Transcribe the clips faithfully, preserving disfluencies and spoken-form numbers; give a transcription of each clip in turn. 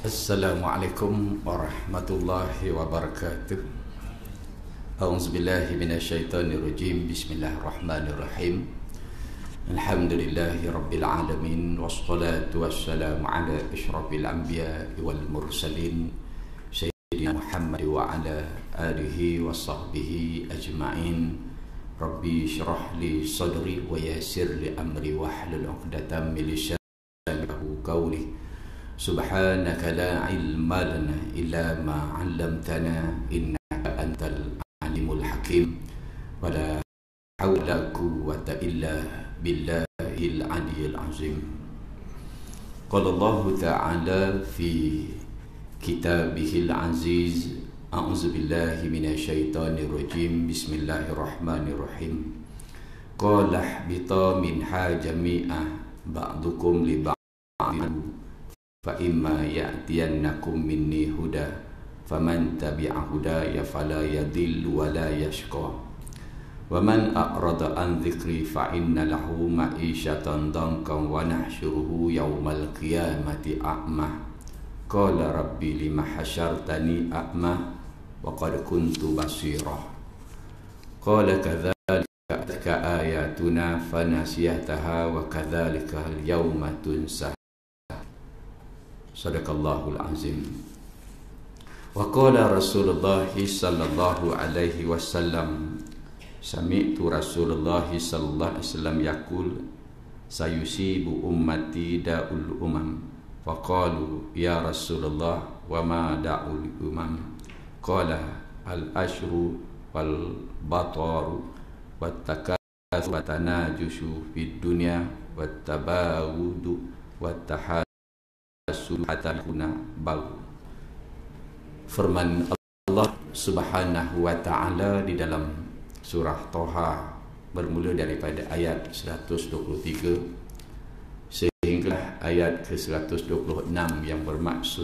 Assalamualaikum warahmatullahi wabarakatuh. A'udzubillahi minasyaitonirrajim. Bismillahirrahmanirrahim. Alhamdulillahi rabbil alamin, wassalatu wassalamu ala asyrafil anbiya'i wal mursalin sayyidina Muhammad wa ala alihi wa sahbihi ajma'in. Rabbi syrah li sadri wa yassir li amri wahlul 'uqdatam min lisani yafqahu qawli. Subhanaka la ilma lana illa ma 'allamtana innaka antal alimul hakim. Wala haula quwwata illa billahil aliyyil azim. Qala Allah ta'ala fi kitabihil aziz, a'udzu billahi minasyaitonir rajim. Bismillahirrahmanirrahim. Qala ihbita minha jami'ah ba'dukum li ba'din fa imma ya'tiyannakum minni huda faman tabi'a hudaya fala yadhillu wa la yashqa wa man a'rada an dhikri fa inna lahu ma'isyatan dankan wa nahsyuruhu yawmal qiyamati a'ma. Qala rabbi lima hasyartani a'ma wa qad kuntu basira. Qala kadzalika ayatuna fanasiyataha wa kadzalika al-yawma tunsa. Sadaqallahul azim. Wa qala Rasulullah sallallahu alaihi wasallam, sami'tu Rasulullah sallallahu alaihi wasallam yaqul sayusibu ummati da'ul umam. Faqalu ya Rasulullah wa ma da'ul umam? Qala al-ashru wal bataru wat takatsur wa tanajusu fid dunya wat tabawudu wat tahad hatta kuna bau. Firman Allah Subhanahu wa ta'ala di dalam surah Toha bermula daripada ayat seratus dua puluh tiga sehingga ayat ke seratus dua puluh enam yang bermaksud,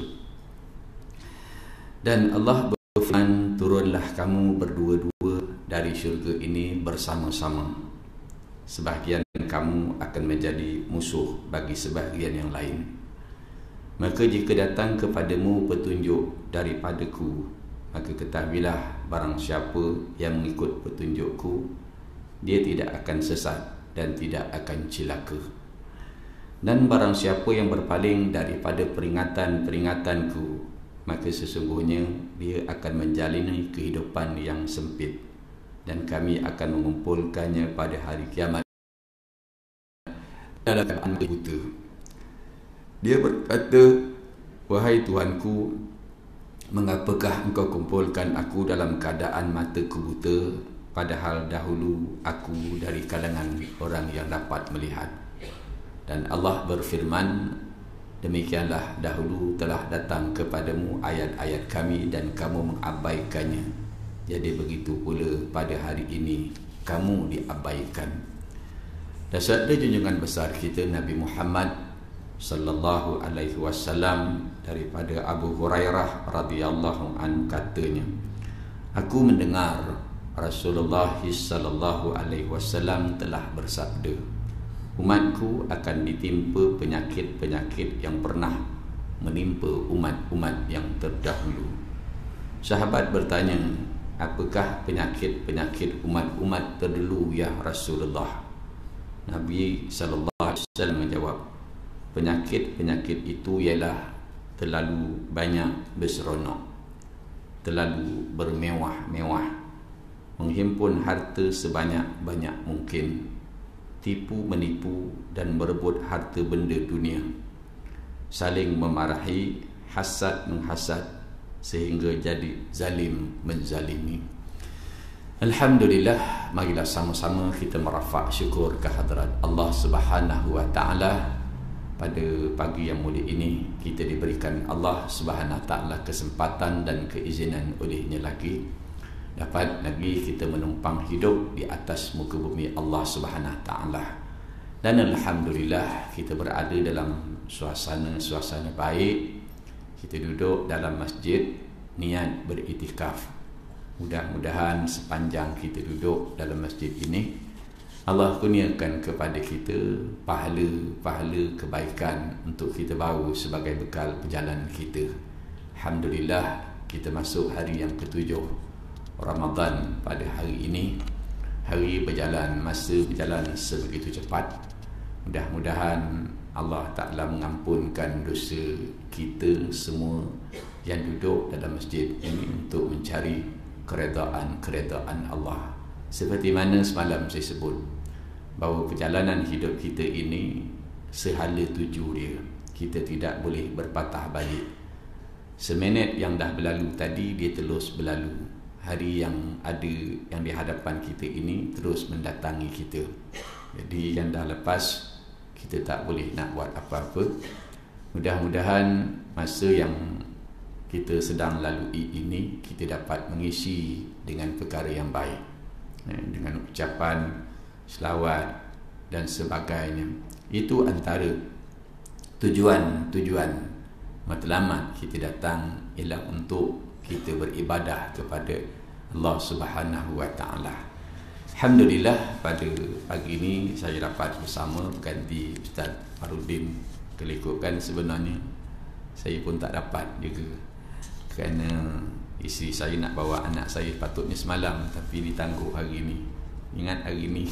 dan Allah berfirman, turunlah kamu berdua-dua dari syurga ini bersama-sama, sebahagian kamu akan menjadi musuh bagi sebahagian yang lain. Maka jika datang kepadamu petunjuk daripadaku, maka ketahuilah barang siapa yang mengikut petunjukku, dia tidak akan sesat dan tidak akan cilaka. Dan barang siapa yang berpaling daripada peringatan-peringatanku, maka sesungguhnya dia akan menjalani kehidupan yang sempit, dan kami akan mengumpulkannya pada hari kiamat dalam keadaan buta. Dia berkata, wahai Tuhanku, mengapakah engkau kumpulkan aku dalam keadaan mataku buta, padahal dahulu aku dari kalangan orang yang dapat melihat. Dan Allah berfirman, demikianlah dahulu telah datang kepadamu ayat-ayat kami dan kamu mengabaikannya. Jadi begitu pula pada hari ini kamu diabaikan. Dan sabda junjungan besar kita Nabi Muhammad sallallahu alaihi wasallam daripada Abu Hurairah radhiyallahu anhu katanya, aku mendengar Rasulullah sallallahu alaihi wasallam telah bersabda, umatku akan ditimpa penyakit-penyakit yang pernah menimpa umat-umat yang terdahulu. Sahabat bertanya, apakah penyakit-penyakit umat-umat terdahulu ya Rasulullah? Nabi sallallahu alaihi wasallam menjawab, penyakit-penyakit itu ialah terlalu banyak berseronok, terlalu bermewah-mewah, menghimpun harta sebanyak-banyak mungkin, tipu menipu dan berebut harta benda dunia, saling memarahi, hasad menghasad, sehingga jadi zalim menzalimi. Alhamdulillah, marilah sama-sama kita merafak syukur kehadrat Allah Subhanahu wa ta'ala. Pada pagi yang mulia ini kita diberikan Allah Subhanahu wa ta'ala kesempatan dan keizinan olehnya lagi dapat lagi kita menumpang hidup di atas muka bumi Allah Subhanahu wa ta'ala. Dan alhamdulillah kita berada dalam suasana-suasana baik. Kita duduk dalam masjid niat beriktikaf. Mudah-mudahan sepanjang kita duduk dalam masjid ini Allah kurniakan kepada kita pahala-pahala kebaikan untuk kita bawa sebagai bekal perjalanan kita. Alhamdulillah, kita masuk hari yang ketujuh Ramadan pada hari ini. Hari berjalan, masa berjalan sebegitu cepat. Mudah-mudahan Allah Ta'ala mengampunkan dosa kita semua yang duduk dalam masjid ini untuk mencari keredaan-keredaan Allah. Seperti mana semalam saya sebut, bahawa perjalanan hidup kita ini sehala tuju dia. Kita tidak boleh berpatah balik. Seminit yang dah berlalu tadi, dia terus berlalu. Hari yang ada yang di hadapan kita ini terus mendatangi kita. Jadi yang dah lepas, kita tak boleh nak buat apa-apa. Mudah-mudahan masa yang kita sedang lalui ini, kita dapat mengisi dengan perkara yang baik, dengan ucapan selawat dan sebagainya. Itu antara tujuan-tujuan matlamat kita datang, ialah untuk kita beribadah kepada Allah Subhanahu wa Ta'ala. Alhamdulillah, pada pagi ini saya dapat bersama ganti Ustaz Farudin Kelikutkan. Sebenarnya saya pun tak dapat juga, kerana isteri saya nak bawa anak saya patutnya semalam, tapi ditangguh hari ini. Ingat hari ini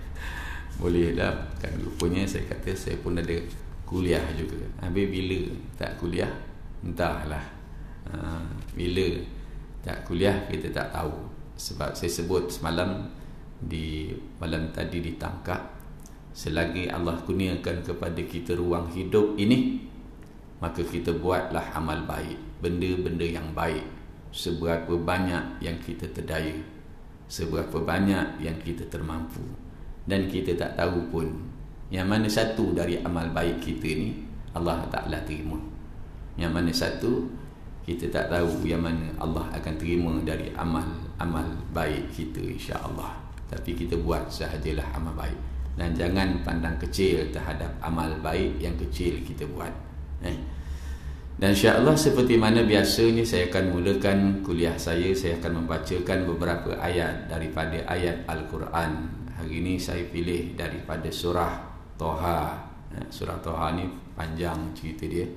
boleh dah kan, rupanya saya kata saya pun ada kuliah juga. Habis bila tak kuliah, entahlah. Ha, bila tak kuliah kita tak tahu. Sebab saya sebut semalam, di malam tadi ditangkap, selagi Allah kurniakan kepada kita ruang hidup ini, maka kita buatlah amal baik, benda-benda yang baik. Seberapa banyak yang kita terdaya, seberapa banyak yang kita termampu, dan kita tak tahu pun yang mana satu dari amal baik kita ni Allah Ta'ala terima, yang mana satu kita tak tahu yang mana Allah akan terima dari amal-amal baik kita, insya-Allah. Tapi kita buat sahajalah amal baik, dan jangan pandang kecil terhadap amal baik yang kecil kita buat. eh. Dan insya-Allah seperti mana biasanya, saya akan mulakan kuliah saya. Saya akan membacakan beberapa ayat daripada ayat Al-Quran. Hari ini saya pilih daripada surah Toha. Surah Toha ni panjang cerita dia.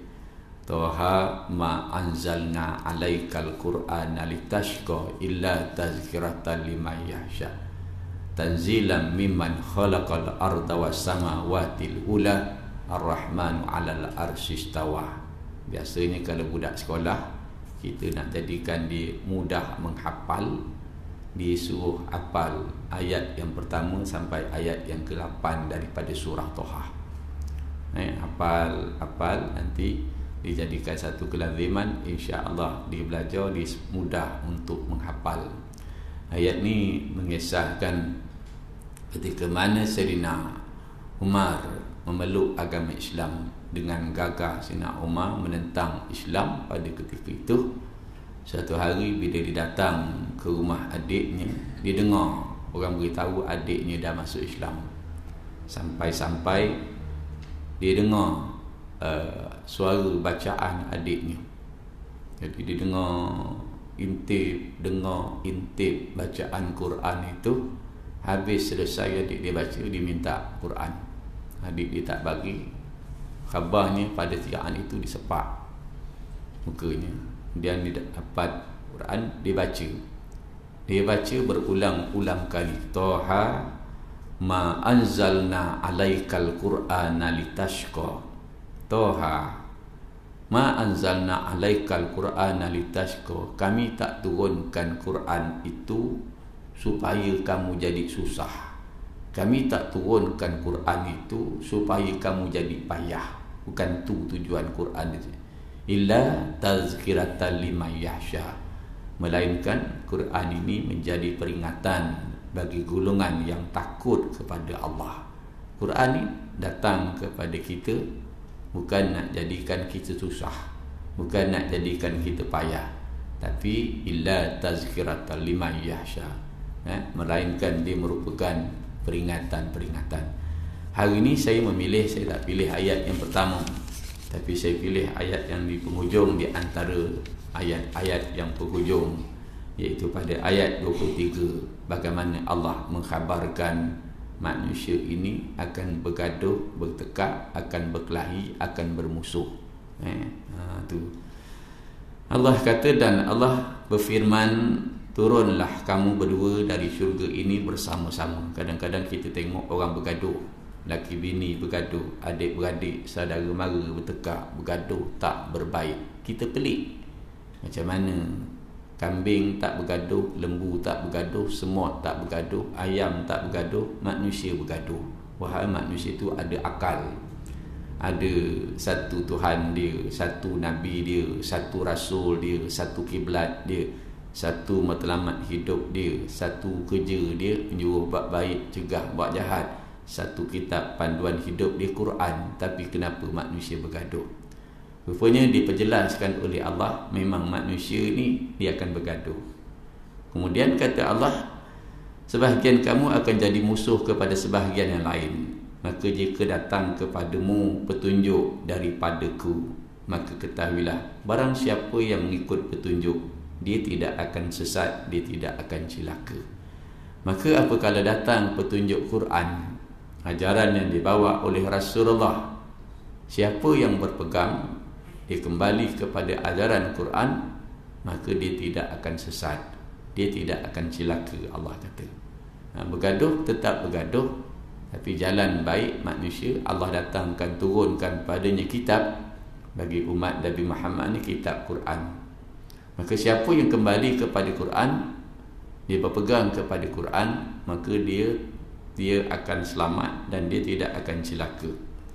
Toha ma anzalna alaikal Qur'ana litashqa illa tazkiratan liman yahsha tanzilan mimman khalaqal arda was samawati ula ar-rahmanu 'alal arsy istawa. Biasanya kalau budak sekolah, kita nak jadikan dia mudah menghafal, disuruh hafal ayat yang pertama sampai ayat yang ke lapan daripada surah Toha. Eh, hafal, hafal, nanti dijadikan satu kelaziman, insya-Allah dia belajar, dia mudah untuk menghafal. Ayat ni mengisahkan ketika mana Sayyidina Umar memeluk agama Islam. Dengan gagah Sayyidina Umar menentang Islam pada ketika itu. Satu hari bila dia datang ke rumah adiknya, dia dengar orang beritahu adiknya dah masuk Islam. Sampai-sampai dia dengar uh, suara bacaan adiknya. Jadi dia dengar intip, dengar intip bacaan Quran itu. Habis selesai adik dia baca, dia minta Quran. Adik dia tak bagi. Khabarnya pada tiaan itu disepak mukanya. Dia dapat Quran, dia baca. Dia baca berulang-ulang kali. Toha ma anzalna alaikal Qur'ana litashqa. Toha ma anzalna alaikal Qur'ana litashqa. Kami tak turunkan Quran itu supaya kamu jadi susah. Kami tak turunkan Quran itu supaya kamu jadi payah. Bukan tu tujuan Quran itu. Illa tazkiratan liman yahsha. Melainkan Quran ini menjadi peringatan bagi golongan yang takut kepada Allah. Quran ini datang kepada kita bukan nak jadikan kita susah, bukan nak jadikan kita payah, tapi illa tazkiratan liman yahsha, eh? melainkan dia merupakan peringatan-peringatan. Hari ini saya memilih, saya tak pilih ayat yang pertama, tapi saya pilih ayat yang di penghujung di antara ayat-ayat yang penghujung, iaitu pada ayat dua puluh tiga, bagaimana Allah mengkhabarkan manusia ini akan bergaduh, bertekak, akan berkelahi, akan bermusuh. Eh, ha, tu. Allah kata, dan Allah berfirman, turunlah kamu berdua dari syurga ini bersama-sama. Kadang-kadang kita tengok orang bergaduh, laki bini bergaduh, adik beradik, saudara mara bertekak, bergaduh, tak berbaik. Kita pelik. Macam mana kambing tak bergaduh, lembu tak bergaduh, semut tak bergaduh, ayam tak bergaduh, manusia bergaduh. Wahai manusia itu ada akal, ada satu Tuhan dia, satu Nabi dia, satu Rasul dia, satu kiblat dia, satu matlamat hidup dia, satu kerja dia, menyuruh buat baik, cegah buat jahat, satu kitab panduan hidup dia, Quran. Tapi kenapa manusia bergaduh? Rupanya diperjelaskan oleh Allah, memang manusia ni dia akan bergaduh. Kemudian kata Allah, sebahagian kamu akan jadi musuh kepada sebahagian yang lain. Maka jika datang kepadamu petunjuk daripadaku, maka ketahuilah, barang siapa yang mengikut petunjuk, dia tidak akan sesat, dia tidak akan celaka. Maka apabila datang petunjuk Quran, ajaran yang dibawa oleh Rasulullah, siapa yang berpegang, dia kembali kepada ajaran Quran, maka dia tidak akan sesat, dia tidak akan celaka. Allah kata, ha, bergaduh tetap bergaduh, tapi jalan baik manusia, Allah datangkan, turunkan padanya kitab bagi umat Nabi Muhammad ni, kitab Quran. Maka siapa yang kembali kepada Quran, dia berpegang kepada Quran, maka dia dia akan selamat dan dia tidak akan celaka.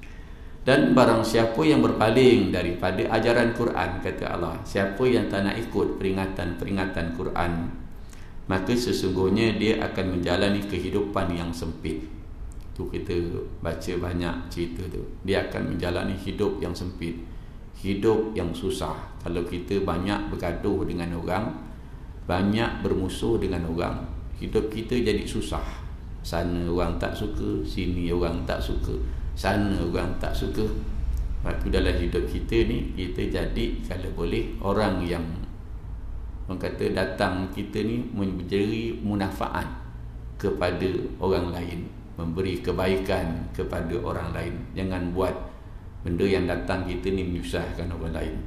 Dan barang siapa yang berpaling daripada ajaran Quran, kata Allah, siapa yang tak nak ikut peringatan-peringatan Quran, maka sesungguhnya dia akan menjalani kehidupan yang sempit. Tu kita baca banyak cerita tu. Dia akan menjalani hidup yang sempit, hidup yang susah. Kalau kita banyak bergaduh dengan orang, banyak bermusuh dengan orang, hidup kita jadi susah. Sana orang tak suka, sini orang tak suka, sana orang tak suka. Waktu dalam hidup kita ni, kita jadi kalau boleh orang yang, orang kata datang kita ni memberi manfaat kepada orang lain, memberi kebaikan kepada orang lain. Jangan buat benda yang datang kita ni menyusahkan orang lain.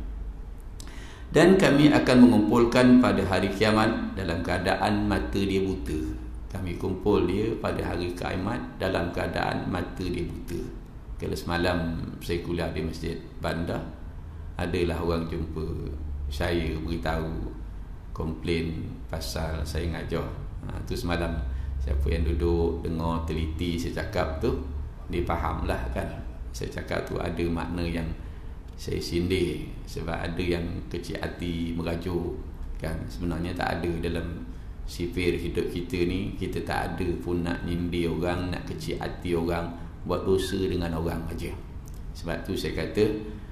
Dan kami akan mengumpulkan pada hari kiamat dalam keadaan mata dia buta. Kami kumpul dia pada hari kiamat dalam keadaan mata dia buta. Kalau semalam saya kuliah di Masjid Bandar, adalah orang jumpa saya, beritahu, komplain pasal saya ngajar. Ha, tu semalam siapa yang duduk dengar teliti saya cakap tu, dia faham lah kan. Saya cakap tu ada makna yang saya sindir, sebab ada yang kecil hati merajuk kan. Sebenarnya tak ada dalam sifir hidup kita ni. Kita tak ada pun nak nyindir orang, nak kecil hati orang, buat dosa dengan orang aja. Sebab tu saya kata,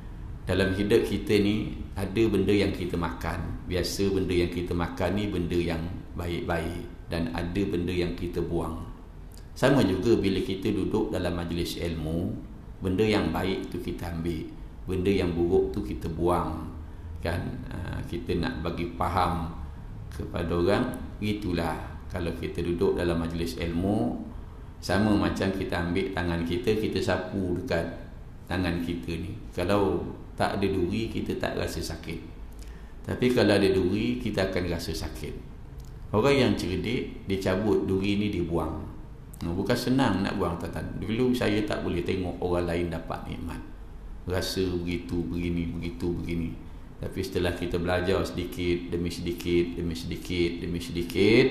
dalam hidup kita ni ada benda yang kita makan. Biasa benda yang kita makan ni benda yang baik-baik, dan ada benda yang kita buang. Sama juga bila kita duduk dalam majlis ilmu, benda yang baik tu kita ambil, benda yang buruk tu kita buang kan. Ha, kita nak bagi faham kepada orang, itulah kalau kita duduk dalam majlis ilmu, sama macam kita ambil tangan kita, kita sapu dekat tangan kita ni. Kalau tak ada duri, kita tak rasa sakit. Tapi kalau ada duri, kita akan rasa sakit. Orang yang cerdik, dia cabut duri ni, dia buang. Bukan senang nak buang, tuan-tuan. Dulu saya tak boleh tengok orang lain dapat nikmat, rasa begitu, begini, begitu, begini. Tapi setelah kita belajar sedikit demi sedikit, demi sedikit, demi sedikit,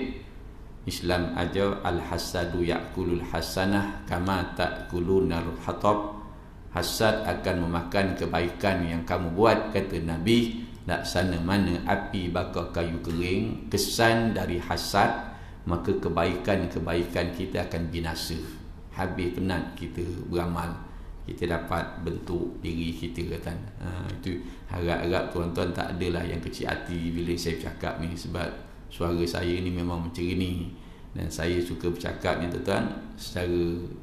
Islam ajar al-hasadu ya'kulul hasanah kama ta'kulunal hatab. Hasad akan memakan kebaikan yang kamu buat, kata Nabi, laksana mana api bakar kayu kering. Kesan dari hasad, maka kebaikan-kebaikan kita akan binasa. Habis penat kita beramal, kita dapat bentuk diri kita kan. Ha, itu harap-harap tuan-tuan tak adalah yang kecil hati bila saya bercakap ni, sebab suara saya ni memang macam ni, dan saya suka bercakap ni tuan-tuan secara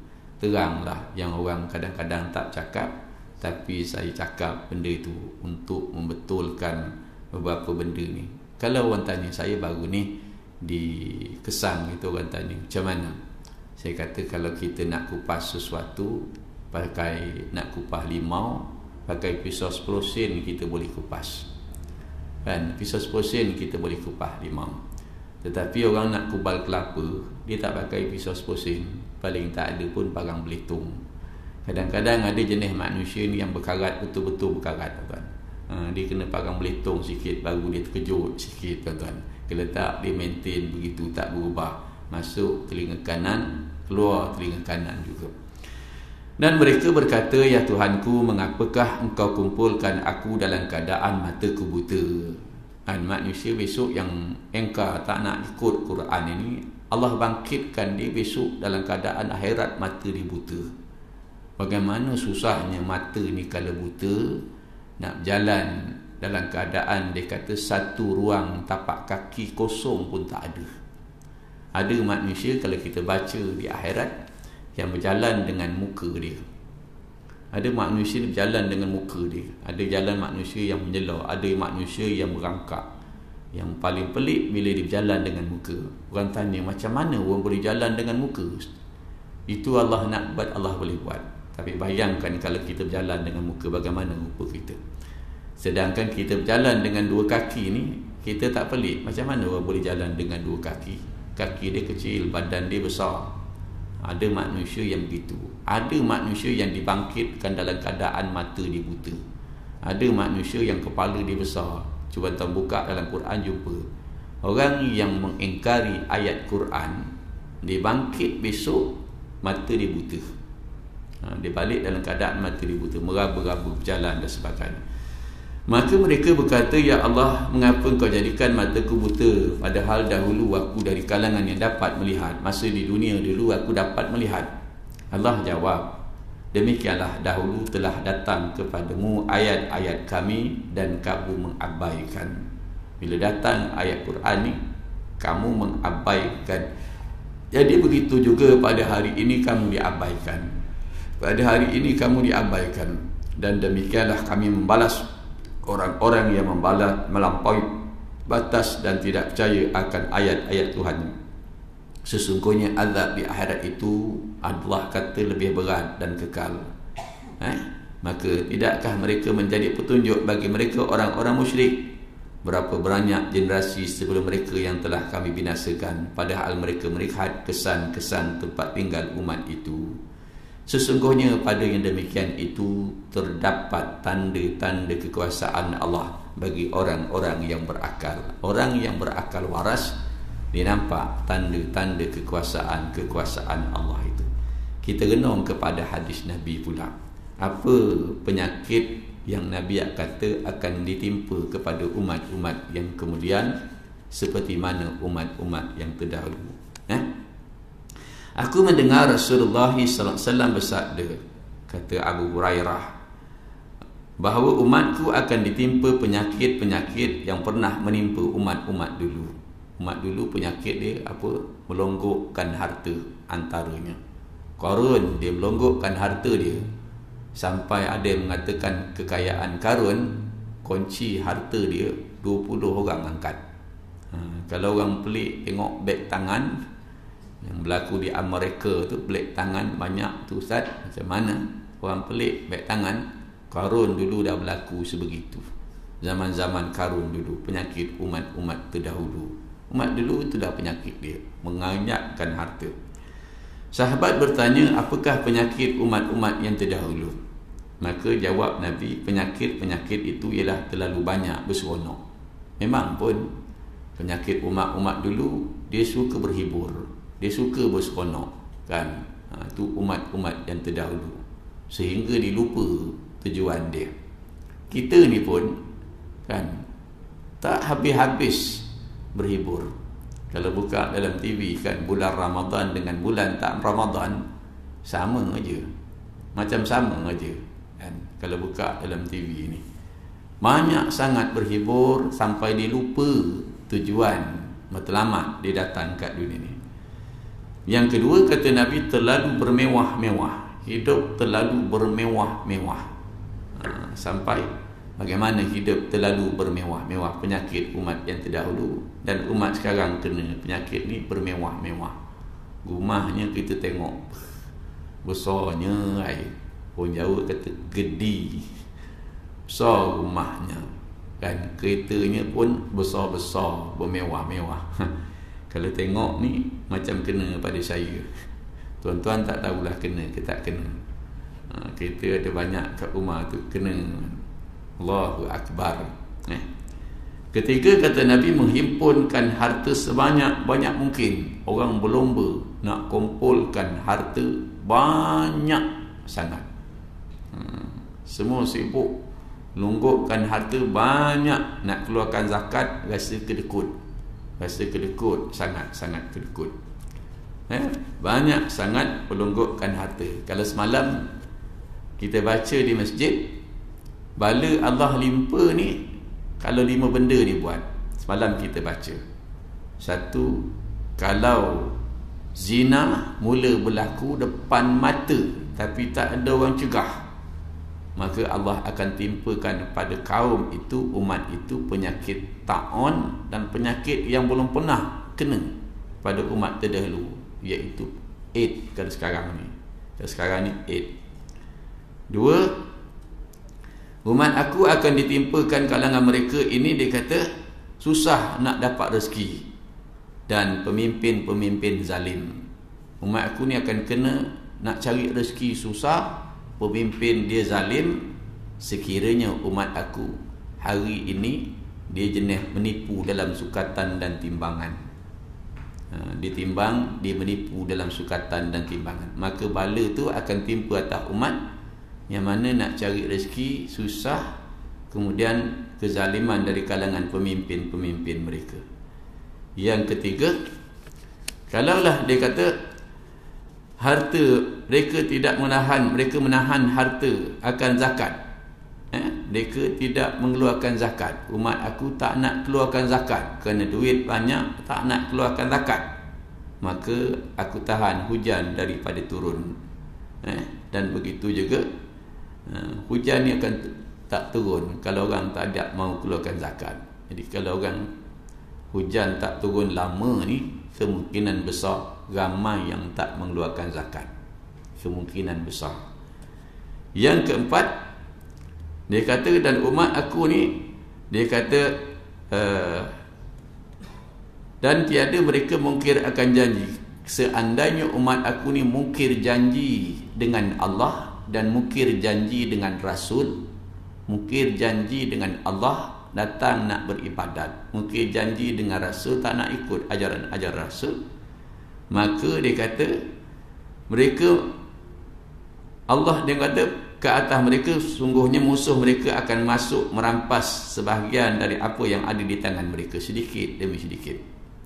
terang lah, yang orang kadang-kadang tak cakap, tapi saya cakap benda itu untuk membetulkan beberapa benda ni. Kalau orang tanya saya baru ni di Kesang itu, orang tanya macam mana, Saya kata kalau kita nak kupas sesuatu, pakai nak kupas limau, pakai pisau sepuluh sen kita boleh kupas. Kan, pisau sepuluh sen kita boleh kupas limau. Tetapi orang nak kubal kelapa, dia tak pakai pisau sepuluh sen, paling tak ada pun parang belitung. Kadang-kadang ada jenis manusia ni yang berkarat, betul-betul berkarat, tuan. Ha, dia kena parang belitung sikit baru dia terkejut sikit, tuan-tuan. Kalau tak, dia maintain begitu, tak berubah. Masuk telinga kanan, keluar telinga kanan juga. Dan mereka berkata, ya Tuhanku, mengapakah engkau kumpulkan aku dalam keadaan mataku buta? Dan manusia besok yang engkau tak nak ikut Quran ini, Allah bangkitkan dia besok dalam keadaan akhirat mata dia buta. Bagaimana susahnya mata ni kalau buta, nak berjalan dalam keadaan dia kata satu ruang tapak kaki kosong pun tak ada. Ada manusia kalau kita baca di akhirat yang berjalan dengan muka dia. Ada manusia berjalan dengan muka dia. Ada jalan manusia yang menyelah, ada manusia yang merangkak. Yang paling pelik bila dia berjalan dengan muka. Orang tanya macam mana orang boleh jalan dengan muka? Itu Allah nak buat, Allah boleh buat. Tapi bayangkan kalau kita berjalan dengan muka, bagaimana rupa kita. Sedangkan kita berjalan dengan dua kaki ni, kita tak pelik. Macam mana orang boleh jalan dengan dua kaki? Kaki dia kecil, badan dia besar. Ada manusia yang begitu. Ada manusia yang dibangkitkan dalam keadaan mata dia buta. Ada manusia yang kepala dia besar. Cuba tuan buka dalam Quran jumpa. Orang yang mengingkari ayat Quran, dia bangkit besok, mata dia buta. Ha, dia balik dalam keadaan mata dia buta, meraba-raba berjalan dan sebagainya. Maka mereka berkata, ya Allah, mengapa engkau jadikan mataku buta, padahal dahulu aku dari kalangan yang dapat melihat. Masa di dunia dulu aku dapat melihat. Allah jawab, demikianlah dahulu telah datang kepadamu ayat-ayat kami dan kamu mengabaikan. Bila datang ayat Quran ni, kamu mengabaikan. Jadi begitu juga pada hari ini kamu diabaikan. Pada hari ini kamu diabaikan. Dan demikianlah kami membalas orang-orang yang membalas melampaui batas dan tidak percaya akan ayat-ayat Tuhan. Sesungguhnya azab di akhirat itu Allah kata lebih berat dan kekal. Eh? Maka tidakkah mereka menjadi petunjuk bagi mereka orang-orang musyrik? Berapa banyak generasi sebelum mereka yang telah kami binasakan, padahal mereka melihat kesan-kesan tempat tinggal umat itu. Sesungguhnya pada yang demikian itu terdapat tanda-tanda kekuasaan Allah bagi orang-orang yang berakal. Orang yang berakal waras, dia nampak tanda-tanda kekuasaan-kekuasaan Allah itu. Kita renung kepada hadis Nabi pula. Apa penyakit yang Nabi kata akan ditimpa kepada umat-umat yang kemudian seperti mana umat-umat yang terdahulu. Eh? Aku mendengar Rasulullah sallallahu alaihi wasallam bersabda, kata Abu Hurairah, bahawa umatku akan ditimpa penyakit-penyakit yang pernah menimpa umat-umat dulu. Umat dulu penyakit dia apa? Melonggokkan harta antaranya. Qarun dia melonggokkan harta dia. Sampai ada yang mengatakan kekayaan Qarun, kunci harta dia dua puluh orang angkat. Ha, kalau orang pelik tengok beg tangan yang berlaku di Amerika tu, beg tangan banyak tu Ustaz, macam mana orang pelik beg tangan. Qarun dulu dah berlaku sebegitu. Zaman-zaman Qarun dulu, penyakit umat-umat terdahulu. Umat dulu itu dah penyakit dia, menganyakkan harta. Sahabat bertanya, apakah penyakit umat-umat yang terdahulu? Maka jawab Nabi, penyakit-penyakit itu ialah terlalu banyak berseronok. Memang pun penyakit umat-umat dulu, dia suka berhibur, dia suka berseronok, kan? Ha, itu umat-umat yang terdahulu, sehingga dilupa tujuan dia. Kita ni pun kan tak habis-habis berhibur. Kalau buka dalam T V kan, bulan Ramadan dengan bulan tak Ramadan sama aja, macam sama aja kan. Kalau buka dalam T V ni banyak sangat berhibur sampai dilupa tujuan matlamat dia datang kat dunia ni. Yang kedua, kata Nabi, terlalu bermewah-mewah, hidup terlalu bermewah-mewah. Ha, sampai bagaimana hidup terlalu bermewah-mewah, penyakit umat yang terdahulu, dan umat sekarang kena penyakit ni bermewah-mewah. Rumahnya kita tengok besarnya air. Orang Jawa kata gedi. Besar rumahnya. Kan keretanya pun besar-besar, bermewah-mewah. Kalau tengok ni macam kena pada saya. Tuan-tuan tak tahulah kena ke tak kena. Ha, kereta ada banyak kat rumah tu kena. Allahu Akbar. Eh. Ketiga, kata Nabi, menghimpunkan harta sebanyak-banyak mungkin. Orang berlomba nak kumpulkan harta banyak sangat. Hmm. Semua sibuk lunggukkan harta banyak, nak keluarkan zakat, rasa kedekut. Rasa kedekut, sangat-sangat kedekut. Eh? Banyak sangat pelunggukkan harta. Kalau semalam kita baca di masjid, bala Allah limpa ni, kalau lima benda ni buat, semalam kita baca. Satu, kalau zina mula berlaku depan mata tapi tak ada orang cegah, maka Allah akan timpakan pada kaum itu, umat itu, penyakit ta'un dan penyakit yang belum pernah kena pada umat terdahulu, iaitu AIDS. Kalau sekarang ni kalau sekarang ni AIDS. Dua, umat aku akan ditimpakan kalangan mereka ini, dia kata, susah nak dapat rezeki dan pemimpin-pemimpin zalim. Umat aku ni akan kena nak cari rezeki susah, pemimpin dia zalim. Sekiranya umat aku hari ini dia jenis menipu dalam sukatan dan timbangan. Ha, ditimbang, dia menipu dalam sukatan dan timbangan, maka bala tu akan timpa atas umat yang mana nak cari rezeki susah, kemudian kezaliman dari kalangan pemimpin-pemimpin mereka. Yang ketiga, kalaulah dia kata harta mereka tidak menahan, mereka menahan harta akan zakat, eh? mereka tidak mengeluarkan zakat. Umat aku tak nak keluarkan zakat kerana duit banyak, tak nak keluarkan zakat, maka aku tahan hujan daripada turun, eh? dan begitu juga Uh, hujan ni akan tak turun kalau orang tak ada mau keluarkan zakat. Jadi kalau orang hujan tak turun lama ni, kemungkinan besar ramai yang tak mengeluarkan zakat. Kemungkinan besar. Yang keempat, dia kata, dan umat aku ni, dia kata, uh, dan tiada mereka mungkir akan janji. Seandainya umat aku ni mungkir janji dengan Allah dan mungkir janji dengan Rasul, mungkir janji dengan Allah, datang nak beribadat, mungkir janji dengan Rasul, tak nak ikut ajaran-ajaran Rasul, maka dia kata mereka, Allah dia kata ke atas mereka, sungguhnya musuh mereka akan masuk merampas sebahagian dari apa yang ada di tangan mereka, sedikit demi sedikit.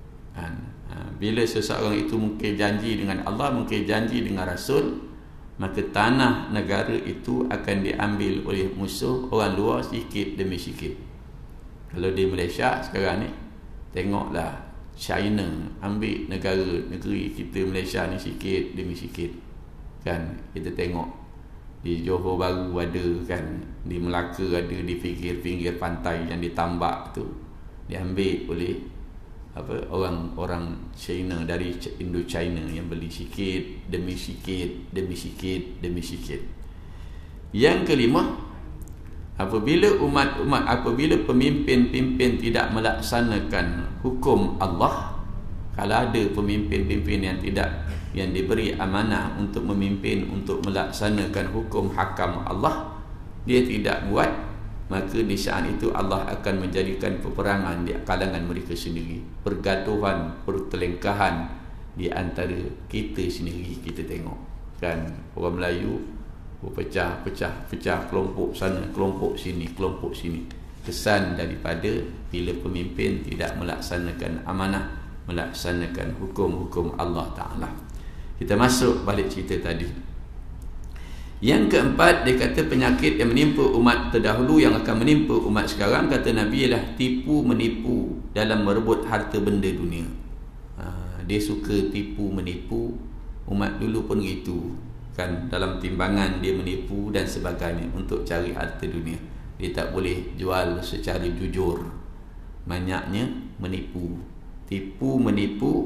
Bila seseorang itu mungkir janji dengan Allah, mungkir janji dengan Rasul, maka tanah negara itu akan diambil oleh musuh orang luar sikit demi sikit. Kalau di Malaysia sekarang ni, tengoklah China ambil negara negeri kita Malaysia ni sikit demi sikit. Kan kita tengok di Johor Bahru ada, kan di Melaka ada, di pinggir-pinggir pantai yang ditambak tu diambil oleh apa orang-orang China dari Indo-China yang beli sikit demi sikit demi sikit demi sikit. Yang kelima, apabila umat-umat apabila pemimpin-pemimpin tidak melaksanakan hukum Allah, kalau ada pemimpin-pemimpin yang tidak, yang diberi amanah untuk memimpin, untuk melaksanakan hukum hakam Allah, dia tidak buat, maka di saat itu Allah akan menjadikan peperangan di kalangan mereka sendiri, pergaduhan, pertelengkahan di antara kita sendiri. Kita tengok kan orang Melayu berpecah-pecah, pecah kelompok sana, kelompok sini, kelompok sini. Kesan daripada bila pemimpin tidak melaksanakan amanah, melaksanakan hukum-hukum Allah Ta'ala. Kita masuk balik cerita tadi. Yang keempat, dia kata penyakit yang menimpa umat terdahulu yang akan menimpa umat sekarang, kata Nabi, ialah tipu menipu dalam merebut harta benda dunia. Ha, dia suka tipu menipu. Umat dulu pun gitu, kan, dalam timbangan dia menipu dan sebagainya untuk cari harta dunia. Dia tak boleh jual secara jujur, banyaknya menipu. Tipu menipu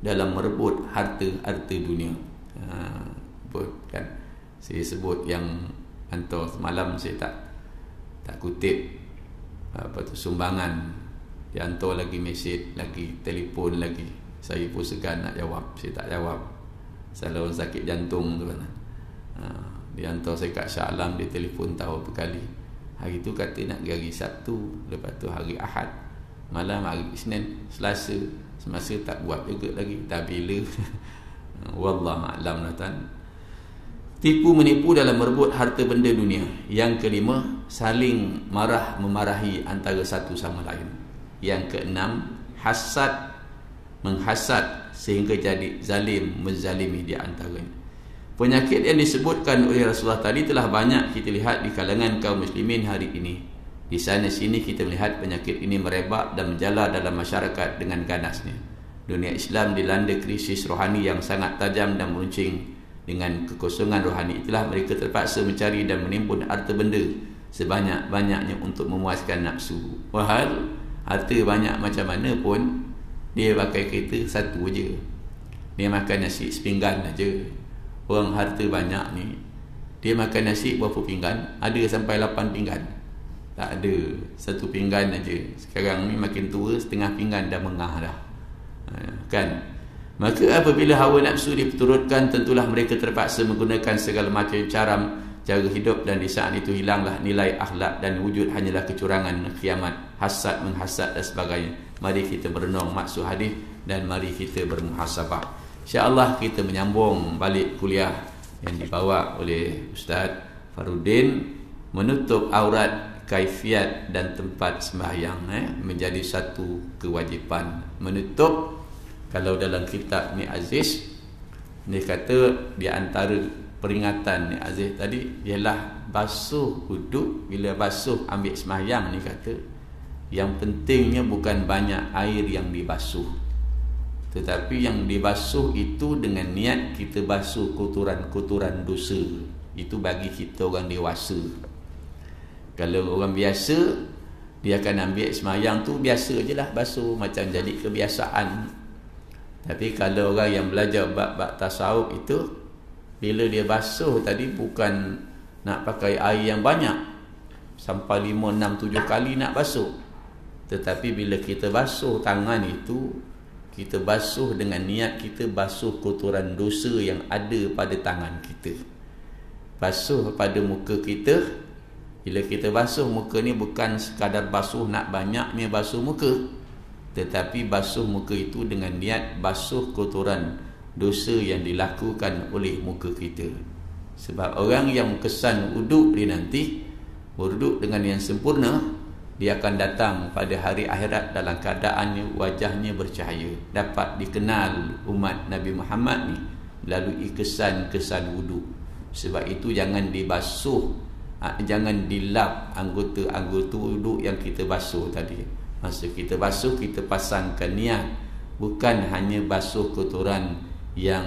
dalam merebut harta-harta dunia. Ha, kan? Saya sebut yang hantar semalam, saya tak tak kutip apa tu sumbangan. Dia hantar lagi mesej, lagi telefon lagi. Saya pun segan nak jawab, saya tak jawab. Salah orang sakit jantung tu kan. Ha, dia hantar saya kat Shah Alam, dia telefon tahu berapa kali. Hari tu kata nak pergi hari Sabtu, lepas tu hari Ahad, malam hari Isnin, Selasa, semasa tak buat juga lagi. Tak bila. Wallahualam lah tuan. Tipu menipu dalam merebut harta benda dunia. Yang kelima, saling marah memarahi antara satu sama lain. Yang keenam, hasad menghasad sehingga jadi zalim menzalimi di antaranya. Penyakit yang disebutkan oleh Rasulullah tadi telah banyak kita lihat di kalangan kaum muslimin hari ini. Di sana sini kita melihat penyakit ini merebak dan menjala dalam masyarakat dengan ganasnya. Dunia Islam dilanda krisis rohani yang sangat tajam dan meruncing. Dengan kekosongan rohani itulah mereka terpaksa mencari dan menimbun harta benda sebanyak-banyaknya untuk memuaskan nafsu. Wahal harta banyak macam mana pun, dia pakai kereta satu je, dia makan nasi sepinggan aja. Orang harta banyak ni, dia makan nasi berapa pinggan? Ada sampai lapan pinggan? Tak ada, satu pinggan aja. Sekarang ni makin tua, setengah pinggan dah mengah dah. Kan? Maka apabila hawa nafsu diperturutkan, tentulah mereka terpaksa menggunakan segala macam cara cara hidup, dan di saat itu hilanglah nilai akhlak dan wujud hanyalah kecurangan, khianat, hasad menghasad dan sebagainya. Mari kita berenung maksud hadis dan mari kita bermuhasabah. InsyaAllah kita menyambung balik kuliah yang dibawa oleh Ustaz Farudin, menutup aurat, kaifiat dan tempat sembahyang eh, menjadi satu kewajipan. Menutup, kalau dalam kitab Ni Aziz, dia kata di antara peringatan Ni Aziz tadi ialah basuh wuduk. Bila basuh ambil sembahyang ni kata, yang pentingnya bukan banyak air yang dibasuh, tetapi yang dibasuh itu dengan niat kita basuh kotoran-kotoran dosa. Itu bagi kita orang dewasa. Kalau orang biasa, dia akan ambil sembahyang tu biasa je lah basuh, macam jadi kebiasaan. Tapi kalau orang yang belajar bab-bab tasawuf itu, bila dia basuh tadi bukan nak pakai air yang banyak sampai lima, enam, tujuh kali nak basuh, tetapi bila kita basuh tangan itu, kita basuh dengan niat kita basuh kotoran dosa yang ada pada tangan kita. Basuh pada muka kita. Bila kita basuh muka ni bukan sekadar basuh nak banyaknya basuh muka, tetapi basuh muka itu dengan niat basuh kotoran dosa yang dilakukan oleh muka kita. Sebab orang yang kesan wuduk dia nanti wuduk dengan yang sempurna, dia akan datang pada hari akhirat dalam keadaannya wajahnya bercahaya, dapat dikenal umat Nabi Muhammad ni melalui kesan-kesan wuduk. Sebab itu jangan dibasuh, jangan dilap anggota-anggota wuduk yang kita basuh tadi. Masa kita basuh, kita pasangkan niat, bukan hanya basuh kotoran yang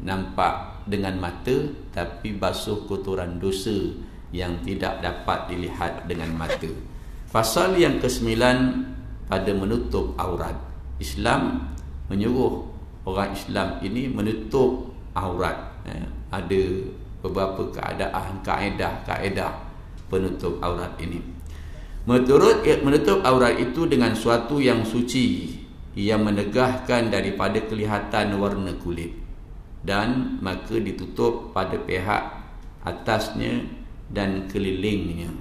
nampak dengan mata, tapi basuh kotoran dosa yang tidak dapat dilihat dengan mata. Pasal yang kesembilan pada menutup aurat. Islam menyuruh orang Islam ini menutup aurat. Eh, ada beberapa keadaan, kaedah-kaedah penutup aurat ini. Menurut menutup aurat itu dengan suatu yang suci, yang menegahkan daripada kelihatan warna kulit, dan maka ditutup pada pihak atasnya dan kelilingnya.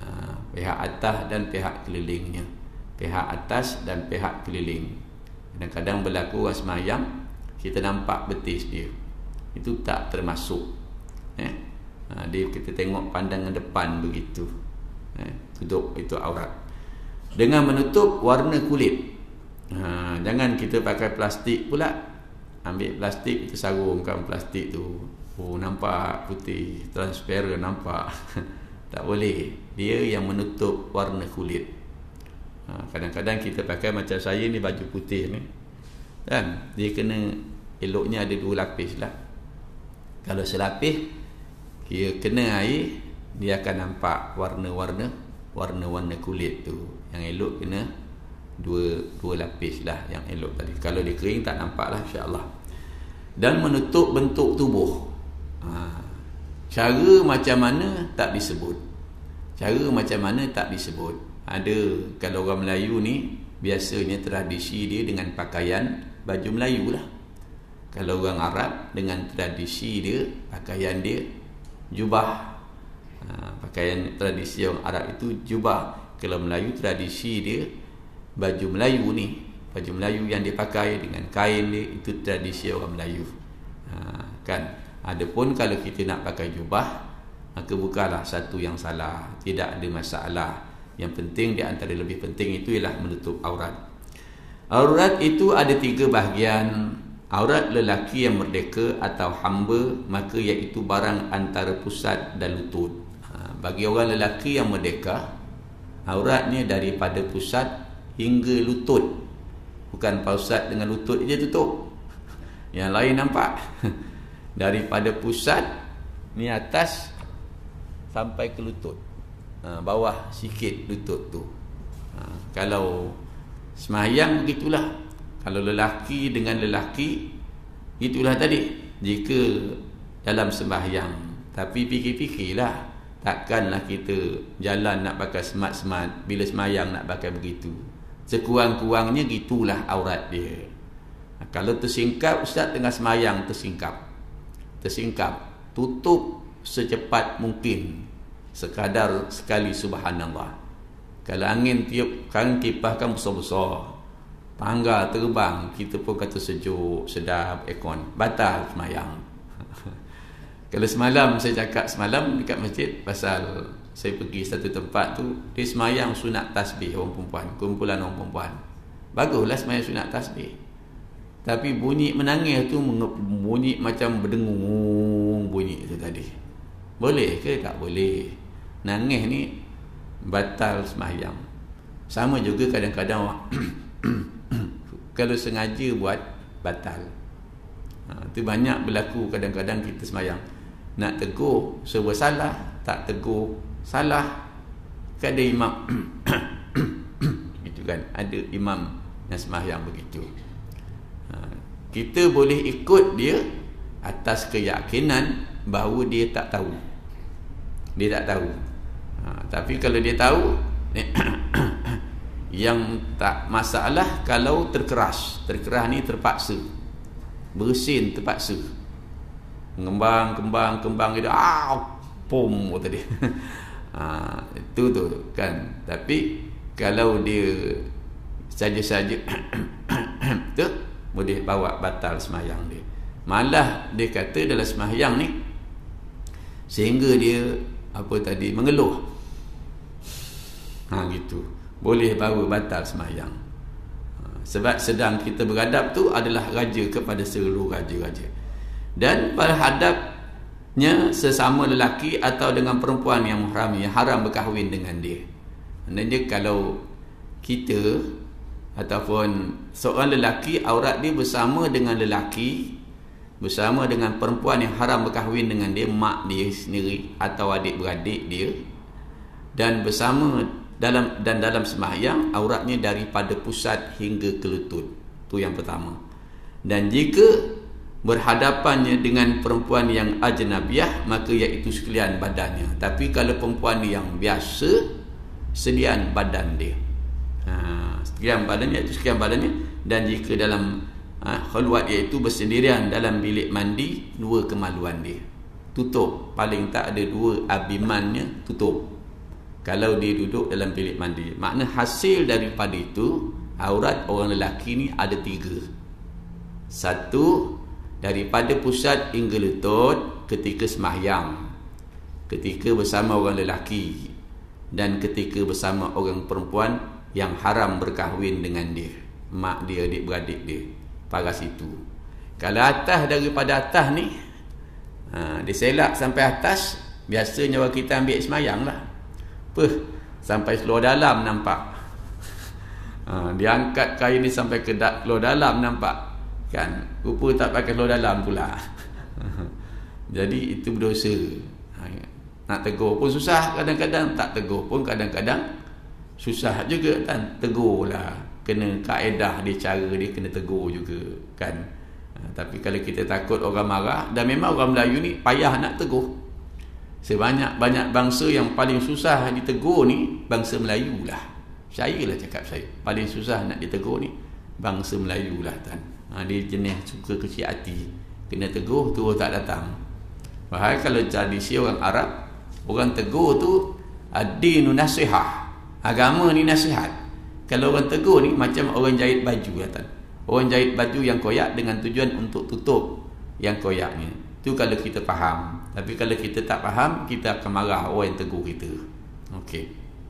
Pihak atas dan pihak kelilingnya. Pihak atas dan pihak keliling. Kadang-kadang berlaku orang semayang, kita nampak betis dia, itu tak termasuk. Eh? Ha, dia kita tengok pandangan depan begitu. Eh? Tutup itu aurat. Dengan menutup warna kulit. Ha, jangan kita pakai plastik pula. Ambil plastik, kita sarungkan plastik tu. Oh, nampak putih, transparent nampak. Tak boleh. Dia yang menutup warna kulit. Ha, kadang-kadang kita pakai macam saya ni, baju putih ni, kan, dia kena, eloknya ada dua lapis lah. Kalau selapis, dia kena air, dia akan nampak warna-warna warna-warna kulit tu. Yang elok kena dua dua lapis lah yang elok tadi. Kalau dia kering tak nampak lah, insya-Allah. Dan menutup bentuk tubuh. Ha. Cara macam mana tak disebut. Cara macam mana tak disebut. Ada, kalau orang Melayu ni biasanya tradisi dia dengan pakaian baju Melayu lah. Kalau orang Arab dengan tradisi dia, pakaian dia jubah. Ha, pakaian tradisi orang Arab itu jubah. Kalau Melayu tradisi dia baju Melayu ni, baju Melayu yang dia pakai dengan kain dia, itu tradisi orang Melayu. Ha, kan? Adapun kalau kita nak pakai jubah, maka bukanlah satu yang salah, tidak ada masalah. Yang penting, di antara lebih penting itu ialah menutup aurat. Aurat itu ada tiga bahagian. Aurat lelaki yang merdeka atau hamba, maka iaitu barang antara pusat dan lutut. Ha, bagi orang lelaki yang merdeka, auratnya daripada pusat hingga lutut. Bukan pusat dengan lutut je tutup, yang lain nampak. Daripada pusat ni atas sampai ke lutut, ha, bawah sikit lutut tu. Ha, kalau semayang begitulah. Kalau lelaki dengan lelaki, itulah tadi. Jika dalam sembahyang, tapi fikir-fikirlah, takkanlah kita jalan nak pakai smart-smart, bila semayang nak pakai begitu. Sekurang-kurangnya gitulah aurat dia. Ha, kalau tersingkap, ustaz tengah semayang tersingkap, tersingkap, tutup secepat mungkin, sekadar sekali subhanallah. Kalau angin tiup kan kipas kan besar-besar, tangga terbang, kita pun kata sejuk, sedap, aircon, batal semayang. Kalau semalam saya cakap semalam dekat masjid, pasal saya pergi satu tempat tu, dia semayang sunat tasbih orang perempuan, kumpulan orang perempuan. Baguslah semayang sunat tasbih, tapi bunyi menangis tu bunyi macam berdengung bunyi itu tadi. Boleh ke? Tak boleh. Nangis ni batal sembahyang. Sama juga kadang-kadang kalau sengaja buat, batal. Ha, itu banyak berlaku kadang-kadang kita sembahyang. Nak tegur, serba salah. Tak tegur, salah. Kan ada imam gitu kan, ada imam yang sembahyang begitu. Ha, kita boleh ikut dia atas keyakinan bahawa dia tak tahu. Dia tak tahu. Ha, tapi kalau dia tahu, yang tak masalah kalau terkeras. Terkeras ni terpaksa, bersin terpaksa, ngembang, kembang, kembang gitu, ah, pom tadi. Ha, itu tu kan. Tapi kalau dia saja-saja tu, boleh bawa batal sembahyang dia. Malah dia kata dalam sembahyang ni, sehingga dia apa tadi mengeluh, ha gitu, boleh bawa batal sembahyang. Ha, sebab sedang kita beradab tu adalah raja kepada seluruh raja-raja, dan pada hadapnya sesama lelaki atau dengan perempuan yang muhram, yang haram berkahwin dengan dia. Maknanya kalau kita ataupun seorang lelaki, aurat dia bersama dengan lelaki, bersama dengan perempuan yang haram berkahwin dengan dia, mak dia sendiri atau adik-beradik dia, dan bersama dalam dan dalam sembahyang, auratnya daripada pusat hingga ke lutut. Tu yang pertama. Dan jika berhadapannya dengan perempuan yang ajnabiah, maka iaitu sekalian badannya. Tapi kalau perempuan yang biasa, sedian badan dia. Ha, sekalian badannya itu sekalian badannya. Dan jika dalam ha, khulwat, iaitu bersendirian dalam bilik mandi, dua kemaluan dia tutup. Paling tak ada dua abimannya tutup kalau dia duduk dalam bilik mandi. Makna hasil daripada itu, aurat orang lelaki ni ada tiga. Satu, daripada pusat hingga lutut ketika sembahyang, ketika bersama orang lelaki, dan ketika bersama orang perempuan yang haram berkahwin dengan dia, mak dia, adik-beradik dia, paras itu. Kalau atas, daripada atas ni, ha, dia selak sampai atas, biasanya orang kita ambil semayang lah. Puh, sampai seluar dalam nampak. Ha, dia angkat kain ni sampai ke seluar dalam nampak. Kan? Rupa tak pakai seluar dalam pula. Jadi itu berdosa. Ha, nak tegur pun susah kadang-kadang, tak tegur pun kadang-kadang susah juga kan. Tegur lah. kena kaedah dia, cara dia kena tegur juga kan. Ha, tapi kalau kita takut orang marah, dan memang orang Melayu ni payah nak tegur. Sebanyak-banyak bangsa yang paling susah ditegur ni bangsa Melayu lah. Percayalah cakap saya, paling susah nak ditegur ni bangsa Melayu lah tuan. Ha, dia jenis suka kecil hati, kena tegur terus tak datang. Bahaya kalau tradisi orang Arab, orang tegur tu ad-dinu nasihah, agama ni nasihat. Kalau orang tegur ni macam orang jahit baju kata. Orang jahit baju yang koyak dengan tujuan untuk tutup yang koyak ni. Itu kalau kita faham. Tapi kalau kita tak faham, kita akan marah orang yang tegur kita. Okey.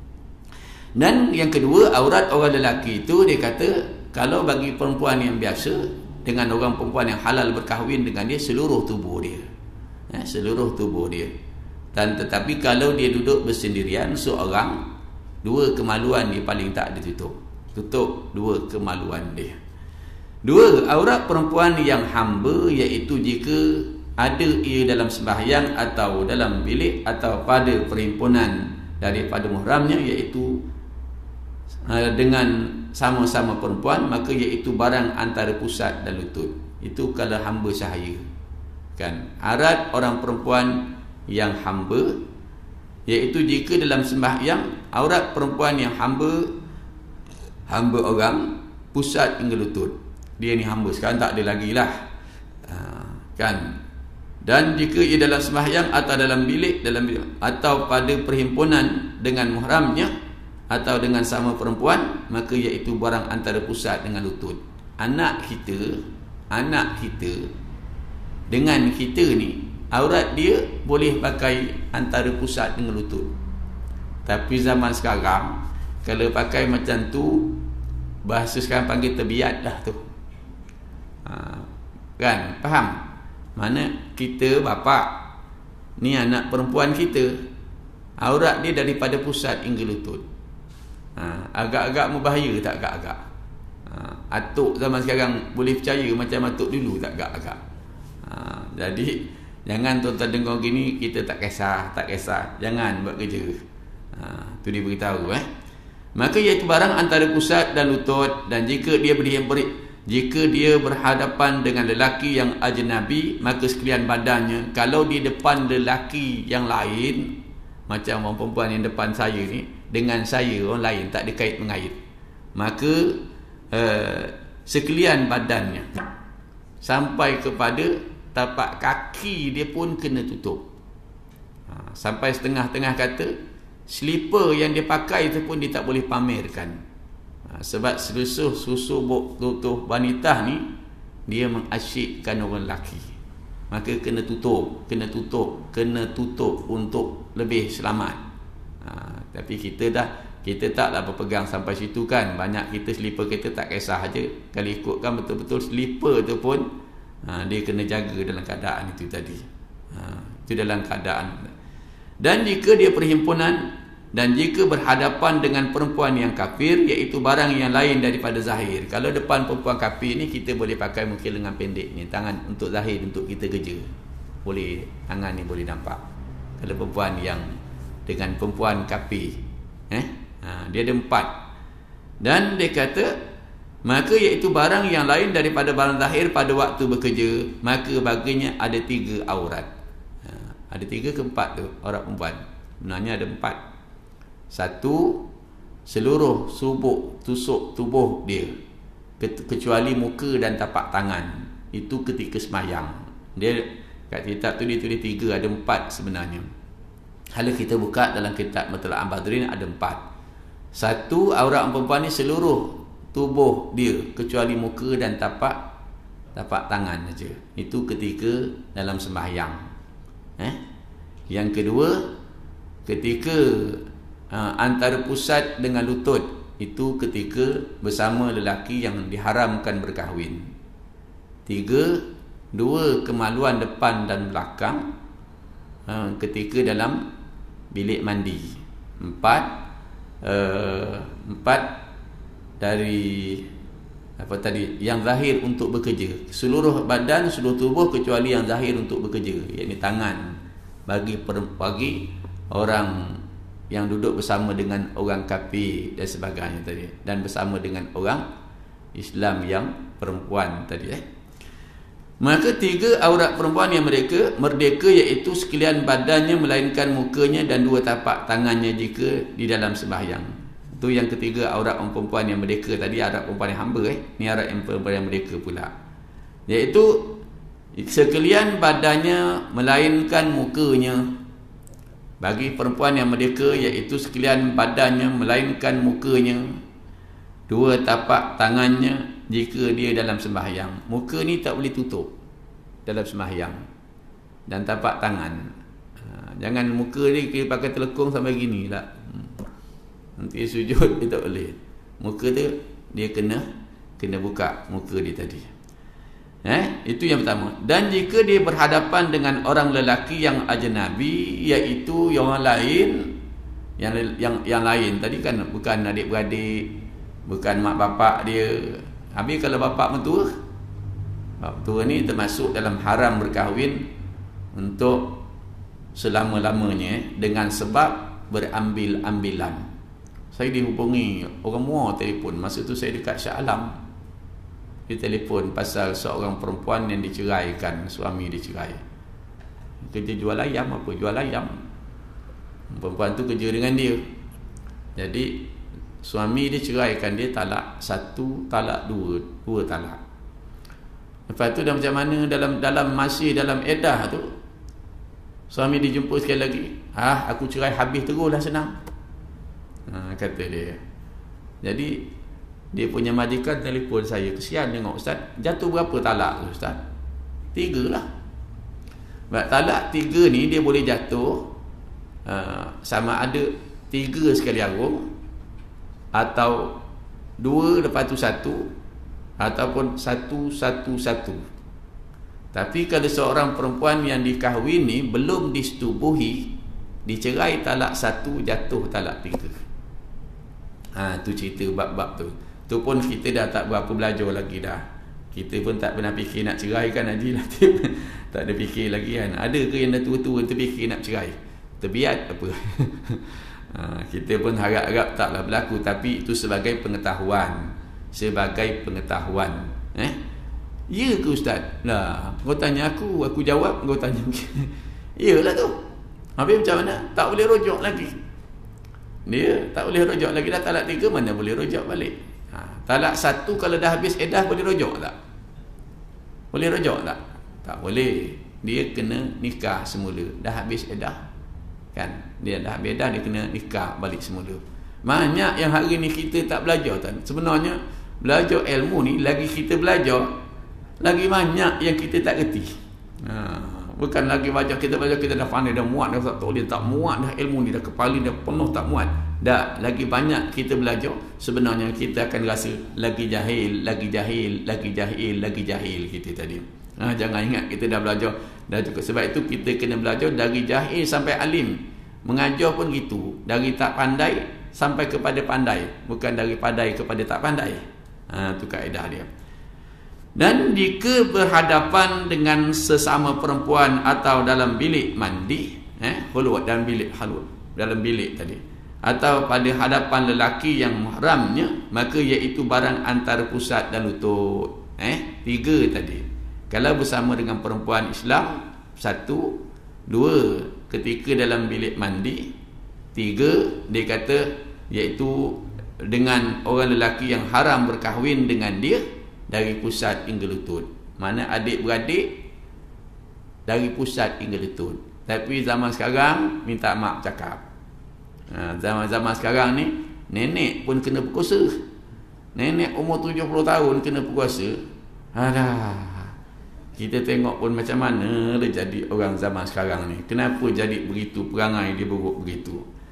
Dan yang kedua, aurat orang lelaki itu dia kata kalau bagi perempuan yang biasa dengan orang perempuan yang halal berkahwin dengan dia, seluruh tubuh dia. Ya, seluruh tubuh dia. Dan tetapi kalau dia duduk bersendirian seorang, dua kemaluan dia paling tak ditutup. Tutup dua kemaluan dia. Dua, aurat perempuan yang hamba, iaitu jika ada ia dalam sembahyang atau dalam bilik atau pada perhimpunan daripada muhramnya, iaitu uh, dengan sama-sama perempuan, maka iaitu barang antara pusat dan lutut. Itu kalau hamba sahaya kan. Aurat orang perempuan yang hamba, iaitu jika dalam sembahyang, aurat perempuan yang hamba, hamba orang pusat hingga lutut. Dia ni hamba, sekarang tak ada lagi lah uh, kan. Dan jika ia dalam sembahyang atau dalam bilik, dalam bilik atau pada perhimpunan dengan muhramnya atau dengan sama perempuan, maka iaitu barang antara pusat dengan lutut. Anak kita, anak kita dengan kita ni, aurat dia boleh pakai antara pusat dengan lutut. Tapi zaman sekarang kalau pakai macam tu, bahasa sekarang panggil terbiat dah tu. Ha, kan, faham? Mana kita bapa ni anak perempuan kita, aurat dia daripada pusat hingga lutut. Ha, agak-agak membahaya tak agak-agak? Ha, atuk zaman sekarang boleh percaya macam atuk dulu tak agak-agak? Ha, jadi jangan tuan-tuan dengar gini kita tak kisah, tak kisah. Jangan buat kerja. Ha, tu dia beritahu eh. Maka iaitu barang antara pusat dan lutut, dan jika dia beri, beri jika dia berhadapan dengan lelaki yang ajnabi, maka sekalian badannya, kalau di depan lelaki yang lain, macam orang perempuan yang depan saya ni dengan saya orang lain tak ada kait mengait, maka uh, sekalian badannya sampai kepada tapak kaki dia pun kena tutup. Ha, sampai setengah-tengah kata slipper yang dia pakai itu pun dia tak boleh pamerkan. Ha, sebab selusuh susu tutup wanita ni dia mengasyikkan orang lelaki. Maka kena tutup, kena tutup, kena tutup untuk lebih selamat. Ha, tapi kita dah kita taklah berpegang sampai situ kan. Banyak kita slipper kita tak kisah aja. Kalau ikutkan betul-betul slipper tu pun ha, dia kena jaga dalam keadaan itu tadi. Ha, itu dalam keadaan. Dan jika dia perhimpunan dan jika berhadapan dengan perempuan yang kafir, iaitu barang yang lain daripada zahir. Kalau depan perempuan kafir ni kita boleh pakai mungkin lengan pendek ni, tangan untuk zahir untuk kita kerja. Boleh, tangan ni boleh nampak. Kalau perempuan yang dengan perempuan kafir, eh, ha, dia ada empat. Dan dia kata, maka iaitu barang yang lain daripada barang zahir pada waktu bekerja, maka baginya ada tiga aurat. Ha, ada tiga ke empat tu aurat perempuan. Sebenarnya ada empat. Satu, seluruh subuk tusuk tubuh dia kecuali muka dan tapak tangan. Itu ketika semayang. Dia kat kitab tu dia tulis tiga, ada empat sebenarnya. Kalau kita buka dalam kitab Matla'an Badrin ada empat. Satu, aurat perempuan ni seluruh tubuh dia kecuali muka dan tapak tapak tangan saja. Itu ketika dalam sembahyang. Eh? Yang kedua, ketika uh, antara pusat dengan lutut, itu ketika bersama lelaki yang diharamkan berkahwin. Tiga, dua kemaluan depan dan belakang uh, ketika dalam bilik mandi. Empat, uh, empat dari apa tadi, yang zahir untuk bekerja. Seluruh badan, seluruh tubuh kecuali yang zahir untuk bekerja, iaitu tangan. Bagi bagi orang yang duduk bersama dengan orang kafir dan sebagainya tadi, dan bersama dengan orang Islam yang perempuan tadi eh. Maka tiga aurat perempuan yang mereka merdeka, iaitu sekalian badannya melainkan mukanya dan dua tapak tangannya jika di dalam sembahyang. Itu yang ketiga aurat perempuan yang merdeka tadi, aurat perempuan yang hamba eh. Ni aurat yang perempuan yang merdeka pula, iaitu sekalian badannya melainkan mukanya. Bagi perempuan yang merdeka, iaitu sekalian badannya melainkan mukanya, dua tapak tangannya jika dia dalam sembahyang. Muka ni tak boleh tutup dalam sembahyang, dan tapak tangan. Ha, jangan muka ni kita pakai telekung sampai gini lah. Nanti sujud dia tak boleh. Muka tu dia kena kena buka muka dia tadi. Eh, itu yang pertama. Dan jika dia berhadapan dengan orang lelaki yang ajnabi, iaitu yang lain, yang yang yang lain tadi kan bukan adik-beradik, bukan mak bapak dia. Habis kalau bapak mentua, bapak mentua ni termasuk dalam haram berkahwin untuk selama-lamanya dengan sebab berambil-ambilan. Saya dihubungi orang Muar telefon, masa tu saya dekat Shah Alam. Dia telefon pasal seorang perempuan yang diceraikan, suami dicerai. Kerja jual ayam apa? Jual ayam. Perempuan tu kerja dengan dia. Jadi suami dia ceraikan dia, talak satu, talak dua, dua talak. Lepas tu dah macam mana dalam dalam masih dalam edah tu, suami dijumpa sekali lagi. Ah, aku cerai habis teruslah, senang. Ha, kata dia. Jadi dia punya majikan telefon saya, kesian tengok ustaz, jatuh berapa talak tu ustaz? Tiga lah. Sebab talak tiga ni dia boleh jatuh uh, sama ada tiga sekali arung, atau dua lepas tu satu, ataupun satu satu satu. Tapi kalau seorang perempuan yang dikahwin ni belum disetubuhi, dicerai talak satu, jatuh talak tiga. Ha, tu cerita bab-bab tu. Tu pun kita dah tak berapa belajar lagi dah. Kita pun tak pernah fikir nak cerai kan Haji Latif. Tak ada fikir lagi kan. Ada ke yang dah tua-tua terfikir nak cerai? Terbiat apa? Ha, kita pun harap-harap taklah berlaku, tapi itu sebagai pengetahuan, sebagai pengetahuan. Eh, ya ke ustaz? Lah, kau tanya aku, aku jawab, kau tanya. Iyalah tu. Habis macam mana? Tak boleh rujuk lagi. Dia tak boleh rujuk lagi dah, talak tiga mana boleh rujuk balik. Ha, talak satu kalau dah habis edah boleh rujuk tak? Boleh rujuk tak? Tak boleh. Dia kena nikah semula. Dah habis edah. Kan, dia dah beda, dia kena nikah balik semula. Banyak yang hari ni kita tak belajar kan. Sebenarnya belajar ilmu ni, lagi kita belajar, lagi banyak yang kita tak kerti. Ha, bukan lagi belajar, kita belajar kita dah pandai, dah muat, dah tak boleh, tak muat dah ilmu ni, dah kepala dah penuh tak muat. Dah lagi banyak kita belajar, sebenarnya kita akan rasa lagi jahil, lagi jahil, lagi jahil, lagi jahil kita tadi. Ha, jangan ingat kita dah belajar dah cukup. Sebab itu kita kena belajar dari jahil sampai alim. Mengajar pun gitu, dari tak pandai sampai kepada pandai, bukan dari pandai kepada tak pandai. Ha, itu kaedah dia. Dan jika berhadapan dengan sesama perempuan atau dalam bilik mandi, eh khulwat, dalam bilik halwat, dalam bilik tadi, atau pada hadapan lelaki yang mahramnya, maka iaitu barang antara pusat dan lutut. Eh tiga tadi. Kalau bersama dengan perempuan Islam, satu, dua, ketika dalam bilik mandi, tiga, dia kata iaitu dengan orang lelaki yang haram berkahwin dengan dia dari pusat hingga lutut. Mana adik-beradik dari pusat hingga lutut. Tapi zaman sekarang minta mak cakap. Ha, zaman-zaman sekarang ni nenek pun kena berkuasa. Nenek umur tujuh puluh tahun kena berkuasa. Alah, kita tengok pun macam mana dia jadi orang zaman sekarang ni. Kenapa jadi begitu, perangai dia buruk begitu.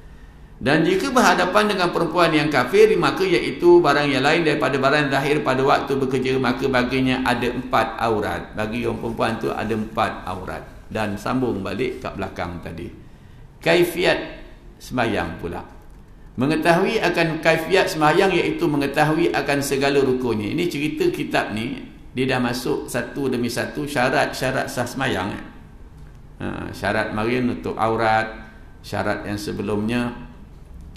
Dan jika berhadapan dengan perempuan yang kafir, maka iaitu barang yang lain daripada barang zahir pada waktu bekerja, maka baginya ada empat aurat. Bagi orang perempuan tu ada empat aurat. Dan sambung balik kat belakang tadi. Kaifiat sembahyang pula. Mengetahui akan kaifiat sembahyang iaitu mengetahui akan segala rukunnya. Ini cerita kitab ni, dia dah masuk satu demi satu syarat-syarat sah sembahyang. Ha, syarat marin untuk aurat, syarat yang sebelumnya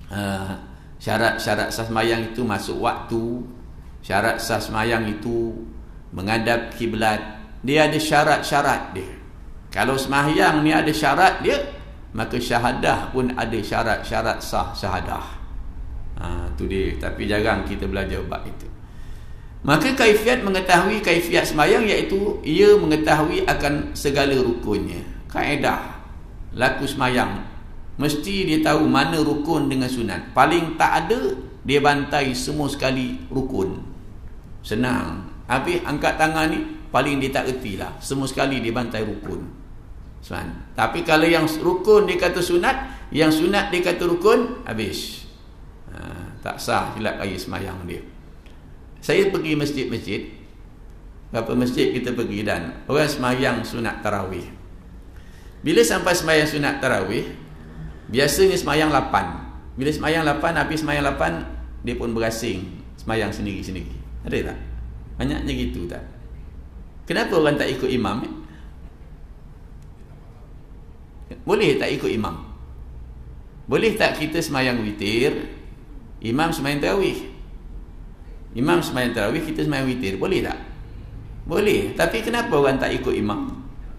uh, syarat-syarat sah sembahyang itu masuk waktu, syarat sah sembahyang itu menghadap kiblat. Dia ada syarat-syarat dia. Kalau sembahyang ni ada syarat dia, maka syahadah pun ada syarat-syarat sah syahadah. Ha, tu dia. Tapi jarang kita belajar bab itu. Maka kaifiat mengetahui kaifiat sembahyang, iaitu ia mengetahui akan segala rukunnya. Kaedah laku sembahyang, mesti dia tahu mana rukun dengan sunat. Paling tak ada, dia bantai semua sekali rukun. Senang. Habis angkat tangan ni, paling dia tak erti lah. Semua sekali dia bantai rukun. Sunat. Tapi kalau yang rukun dia kata sunat, yang sunat dia kata rukun, habis. Ha, tak sah, silap raya sembahyang dia. Saya pergi masjid-masjid, berapa masjid kita pergi, dan orang sembahyang sunat tarawih. Bila sampai sembahyang sunat tarawih, biasanya sembahyang lapan. Bila sembahyang lapan, habis sembahyang lapan, dia pun berasing sembahyang sendiri-sendiri. Ada tak? Banyaknya gitu tak? Kenapa orang tak ikut imam? Eh? Boleh tak ikut imam? Boleh tak kita sembahyang witir, imam sembahyang tarawih? Imam sembahyang tarawih, kita sembahyang witir. Boleh tak? Boleh. Tapi kenapa orang tak ikut imam?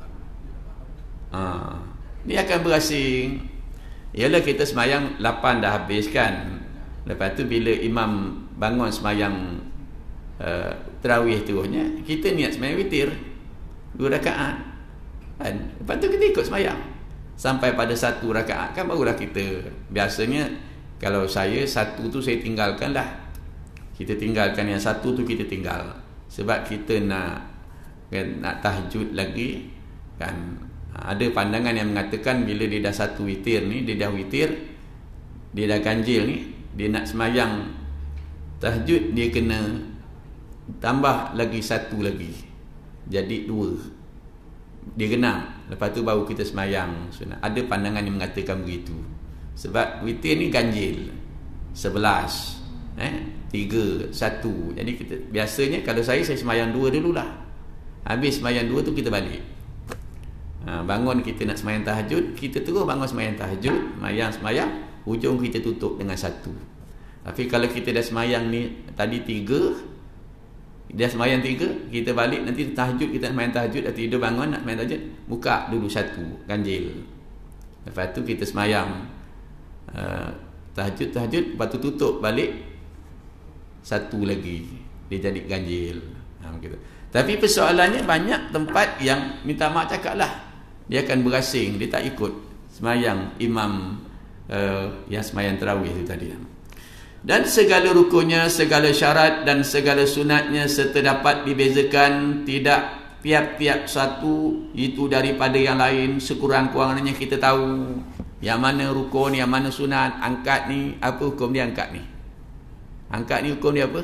Ha, dia akan berasing. Yalah, kita sembahyang lapan dah habis kan. Lepas tu bila imam bangun sembahyang uh, tarawih terusnya, kita niat sembahyang witir dua rakaat kan? Lepas tu kita ikut sembahyang sampai pada satu rakaat kan, barulah kita. Biasanya kalau saya satu tu saya tinggalkan lah. Kita tinggalkan yang satu tu, kita tinggal sebab kita nak kan, nak tahajud lagi kan. Ada pandangan yang mengatakan bila dia dah satu witir ni, dia dah witir, dia dah ganjil ni, dia nak semayang tahajud, dia kena tambah lagi satu lagi, jadi dua, dia genap. Lepas tu baru kita semayang sunat. Ada pandangan yang mengatakan begitu. Sebab witir ni ganjil sebelas, eh, tiga, satu. Jadi kita biasanya, kalau saya saya semayang dua dululah. Habis semayang dua tu kita balik. Ha, bangun kita nak semayang tahajud, kita terus bangun semayang tahajud, semayang-semayang, hujung kita tutup dengan satu. Tapi kalau kita dah semayang ni tadi tiga, dah semayang tiga, kita balik nanti tahajud, kita nak semayang tahajud, dah tidur bangun nak semayang tahajud, buka dulu satu, ganjil. Lepas tu kita semayang uh, tahajud-tahajud, lepas tu tutup balik satu lagi, dia jadi ganjil. Ha, gitu. Tapi persoalannya banyak tempat yang minta mak cakap lah, dia akan berasing, dia tak ikut semayang imam uh, yang semayang tarawih itu tadi. Dan segala rukunnya, segala syarat dan segala sunatnya serta dapat dibezakan, tidak tiap-tiap satu itu daripada yang lain. Sekurang-kurangnya kita tahu yang mana rukun, yang mana sunat. Angkat ni, apa hukum dia angkat ni? Angkat ni hukum dia apa?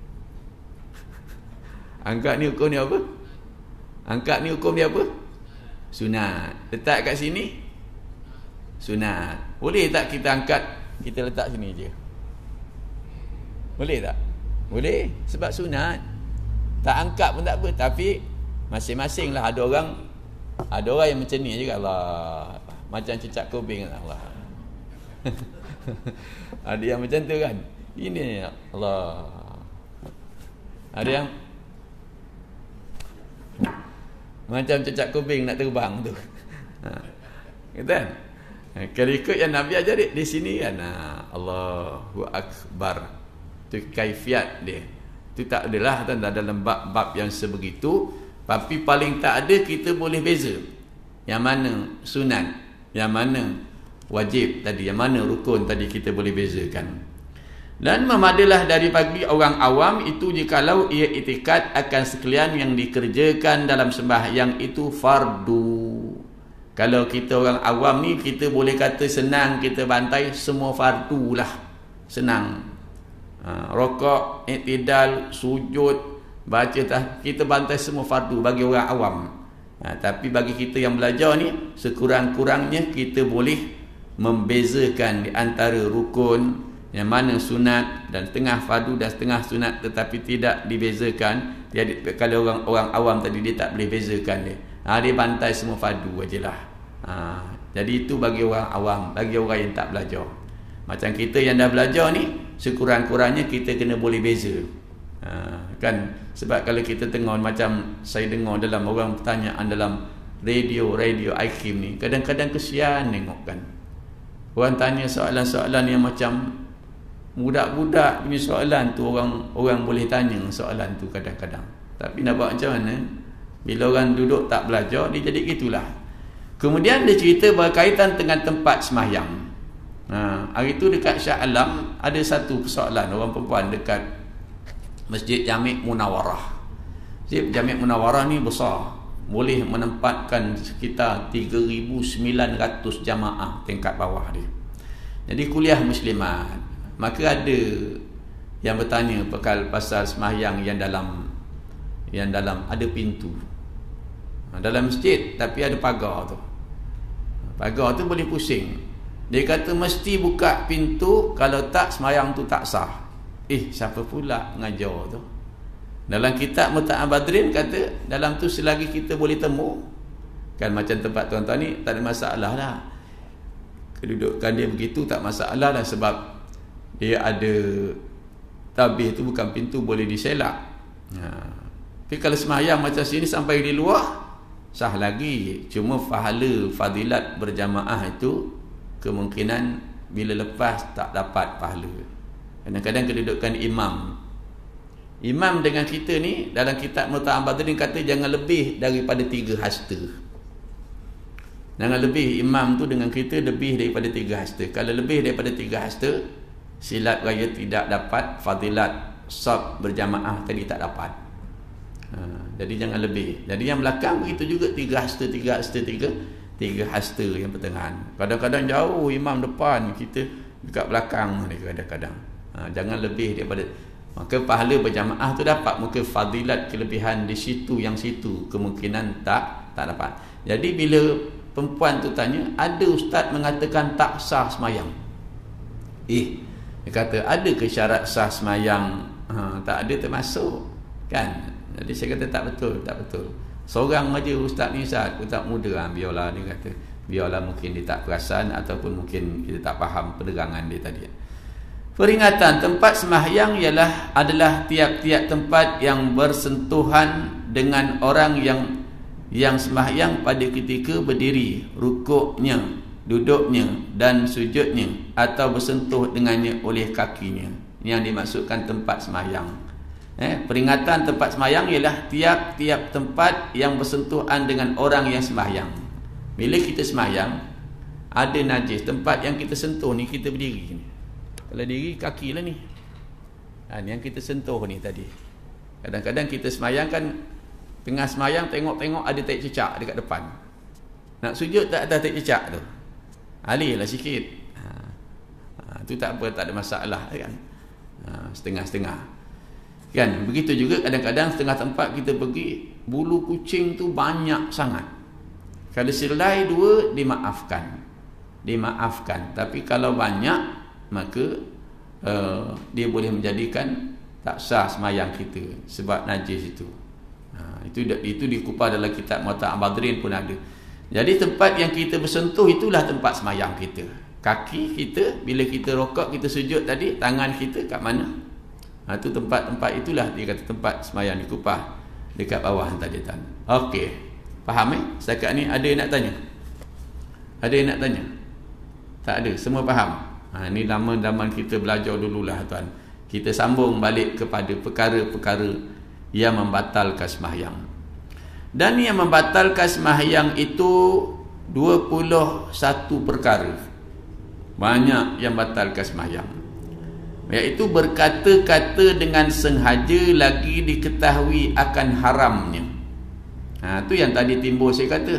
Angkat ni hukum dia apa? Angkat ni hukum dia apa? Sunat. Letak kat sini sunat. Boleh tak kita angkat, kita letak sini je? Boleh tak? Boleh, sebab sunat. Tak angkat pun tak apa. Tapi masing-masing lah. Ada orang Ada orang yang macam ni juga, Allah, macam cicak kubing, Allah. Ada yang macam tu kan. Ini Allah. Ada yang macam cicak kubing nak terbang tu. Ha. Kan? Kalau ikut yang Nabi ajar di, di sini kan, Allahu Akbar. Itu kaifiat dia. Itu tak adalah dalam bab-bab yang sebegitu. Tapi paling tak ada kita boleh beza yang mana sunat, yang mana wajib tadi, yang mana rukun tadi, kita boleh bezakan. Dan memadalah dari bagi orang awam itu jikalau ia itikad akan sekalian yang dikerjakan dalam sembahyang itu fardu. Kalau kita orang awam ni, kita boleh kata senang kita bantai semua fardu lah, senang. Ha, rokok, iktidal, sujud, baca tah, kita bantai semua fardu bagi orang awam. Ha, tapi bagi kita yang belajar ni, sekurang-kurangnya kita boleh membezakan di antara rukun, yang mana sunat dan setengah fardu dan setengah sunat, tetapi tidak dibezakan. Dia, kalau orang orang awam tadi, dia tak boleh bezakan dia. Ha, dia bantai semua fardu ajalah. Ha, jadi itu bagi orang awam, bagi orang yang tak belajar. Macam kita yang dah belajar ni, sekurang-kurangnya kita kena boleh beza. Ha, kan? Sebab kalau kita tengok, macam saya dengar dalam orang pertanyaan dalam radio, radio I K I M ni, kadang-kadang kesian tengok kan. Orang tanya soalan-soalan yang macam budak-budak punya soalan tu, orang orang boleh tanya soalan tu kadang-kadang. Tapi nak buat macam mana? Bila orang duduk tak belajar, dia jadi gitulah. Kemudian dia cerita berkaitan dengan tempat sembahyang. Ha, hari tu dekat Shah Alam ada satu persoalan orang perempuan dekat Masjid Jami' Munawarah. Masjid Jami' Munawarah ni besar, boleh menempatkan sekitar tiga ribu sembilan ratus jamaah tingkat bawah dia. Jadi kuliah muslimat. Maka ada yang bertanya perkal pasal sembahyang yang dalam yang dalam ada pintu dalam masjid, tapi ada pagar tu. Pagar tu boleh pusing. Dia kata mesti buka pintu, kalau tak sembahyang tu tak sah. Eh, siapa pula mengajar tu? Dalam kitab Muta'an Badrin kata, dalam tu selagi kita boleh temu, kan macam tempat tuan-tuan ni, tak ada masalah lah. Kedudukan dia begitu tak masalah lah, sebab dia ada tabih tu, bukan pintu, boleh diselak. Ha. Tapi kalau sembahyang macam sini sampai di luar, sah lagi. Cuma pahala fadilat berjamaah itu kemungkinan bila lepas tak dapat pahala. Kadang-kadang kedudukan imam imam dengan kita ni, dalam kitab Muta'an Badrin kata jangan lebih daripada tiga hasta. Jangan lebih, imam tu dengan kita lebih daripada tiga hasta. Kalau lebih daripada tiga hasta, silap raya tidak dapat fadilat saf berjamaah tadi, tak dapat. Ha, jadi jangan lebih. Jadi yang belakang begitu juga, tiga hasta, tiga hasta, tiga tiga hasta yang pertengahan. Kadang-kadang jauh imam depan, kita dekat belakang ni kadang-kadang. Ha, jangan lebih daripada, maka pahala berjamaah tu dapat, maka fadilat kelebihan di situ, yang situ kemungkinan tak tak dapat. Jadi bila perempuan tu tanya, ada ustaz mengatakan tak sah semayang. Eh, dia kata ada ke syarat sah semayang? Ha, tak ada termasuk, kan? Jadi saya kata tak betul, tak betul. Seorang aja ustaz ni, ustaz, ustaz muda, ha, biarlah, dia kata. Biarlah, mungkin dia tak perasan ataupun mungkin kita tak faham penerangan dia tadi. Peringatan tempat sembahyang ialah adalah tiap-tiap tempat yang bersentuhan dengan orang yang yang sembahyang pada ketika berdiri, rukuknya, duduknya dan sujudnya, atau bersentuh dengannya oleh kakinya. Yang dimaksudkan tempat sembahyang. Eh, peringatan tempat sembahyang ialah tiap-tiap tempat yang bersentuhan dengan orang yang sembahyang. Bila kita sembahyang, ada najis, tempat yang kita sentuh ni, kita berdiri ni. Kalau diri, kaki lah ni. Ha, ni yang kita sentuh ni tadi. Kadang-kadang kita sembahyang kan, tengah sembahyang tengok-tengok ada tai cecak dekat depan. Nak sujud tak ada tai cecak tu. Alih lah sikit. Ha, ha, tu tak apa, tak ada masalah kan. Ha, setengah-setengah. Kan, begitu juga kadang-kadang setengah tempat kita pergi, bulu kucing tu banyak sangat. Kalau selai dua, dimaafkan. Dimaafkan. Tapi kalau banyak, maka uh, dia boleh menjadikan tak sah semayang kita sebab najis itu. Ha, itu itu dikupas dalam kitab Muta'an Badrin pun ada. Jadi tempat yang kita bersentuh itulah tempat semayang kita. Kaki kita, bila kita rokok, kita sujud tadi, tangan kita kat mana? Ha, itu tempat-tempat itulah dia kata tempat semayang dikupas dekat bawah tadi tan. Okey. Faham eh? Setakat ni ada yang nak tanya? Ada yang nak tanya? Tak ada, semua faham. Ha, ni zaman-zaman kita belajar dululah tuan. Kita sambung balik kepada perkara-perkara yang membatalkan sembahyang. Dan yang membatalkan sembahyang itu dua puluh satu perkara. Banyak yang batalkan sembahyang. Iaitu berkata-kata dengan sengaja lagi diketahui akan haramnya. Ha, tu yang tadi timbul saya kata.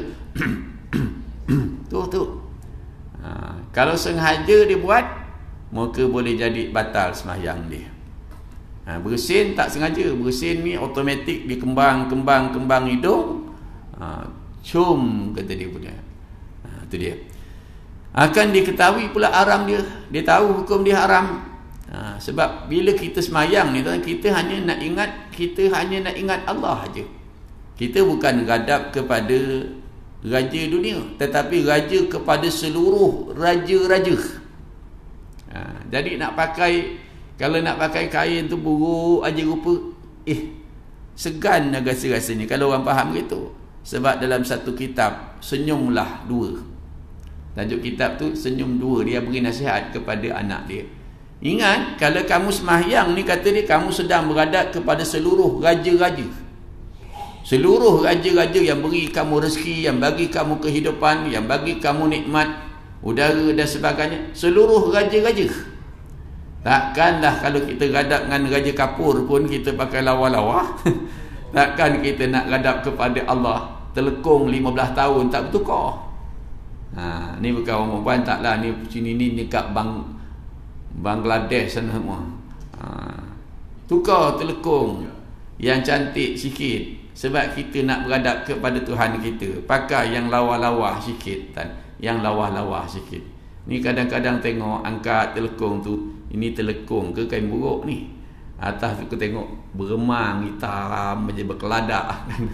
tu tu. Ha, kalau sengaja dia buat, maka boleh jadi batal sembahyang dia. Ha, bersin tak sengaja, bersin ni automatik dia kembang-kembang-kembang hidung. Ha, cum kata dia punya. Ha, tu dia. Akan diketahui pula haram dia. Dia tahu hukum dia haram. Ha, sebab bila kita semayang ni, kita hanya nak ingat, kita hanya nak ingat Allah aja. Kita bukan gadap kepada raja dunia, tetapi raja kepada seluruh raja-raja. Ha, jadi nak pakai, kalau nak pakai kain tu buruk aja rupa, eh segan lah rasa-rasanya kalau orang faham gitu. Sebab dalam satu kitab, Senyumlah Dua, tajuk kitab tu Senyum Dua, dia beri nasihat kepada anak dia. Ingat, kalau kamu semahyang ni, kata dia, kamu sedang beradab kepada seluruh raja-raja, seluruh raja-raja yang beri kamu rezeki, yang bagi kamu kehidupan, yang bagi kamu nikmat udara dan sebagainya, seluruh raja-raja. Takkanlah kalau kita gadap dengan Raja Kapur pun kita pakai lawa-lawa. Takkan kita nak gadap kepada Allah telekung lima belas tahun tak bertukar. Ha, ni bukan orang perempuan, taklah, ni sini ni dekat Bang Bangladesh sana semua. Ha, tukar telekung yang cantik sikit, sebab kita nak beradab kepada Tuhan kita. Pakai yang lawa-lawa sikit, tan, yang lawa-lawa sikit. Ni kadang-kadang tengok angkat telekung tu, ini telekung ke kain buruk ni? Atas tu kita tengok beremang, hitam, macam berkeladak.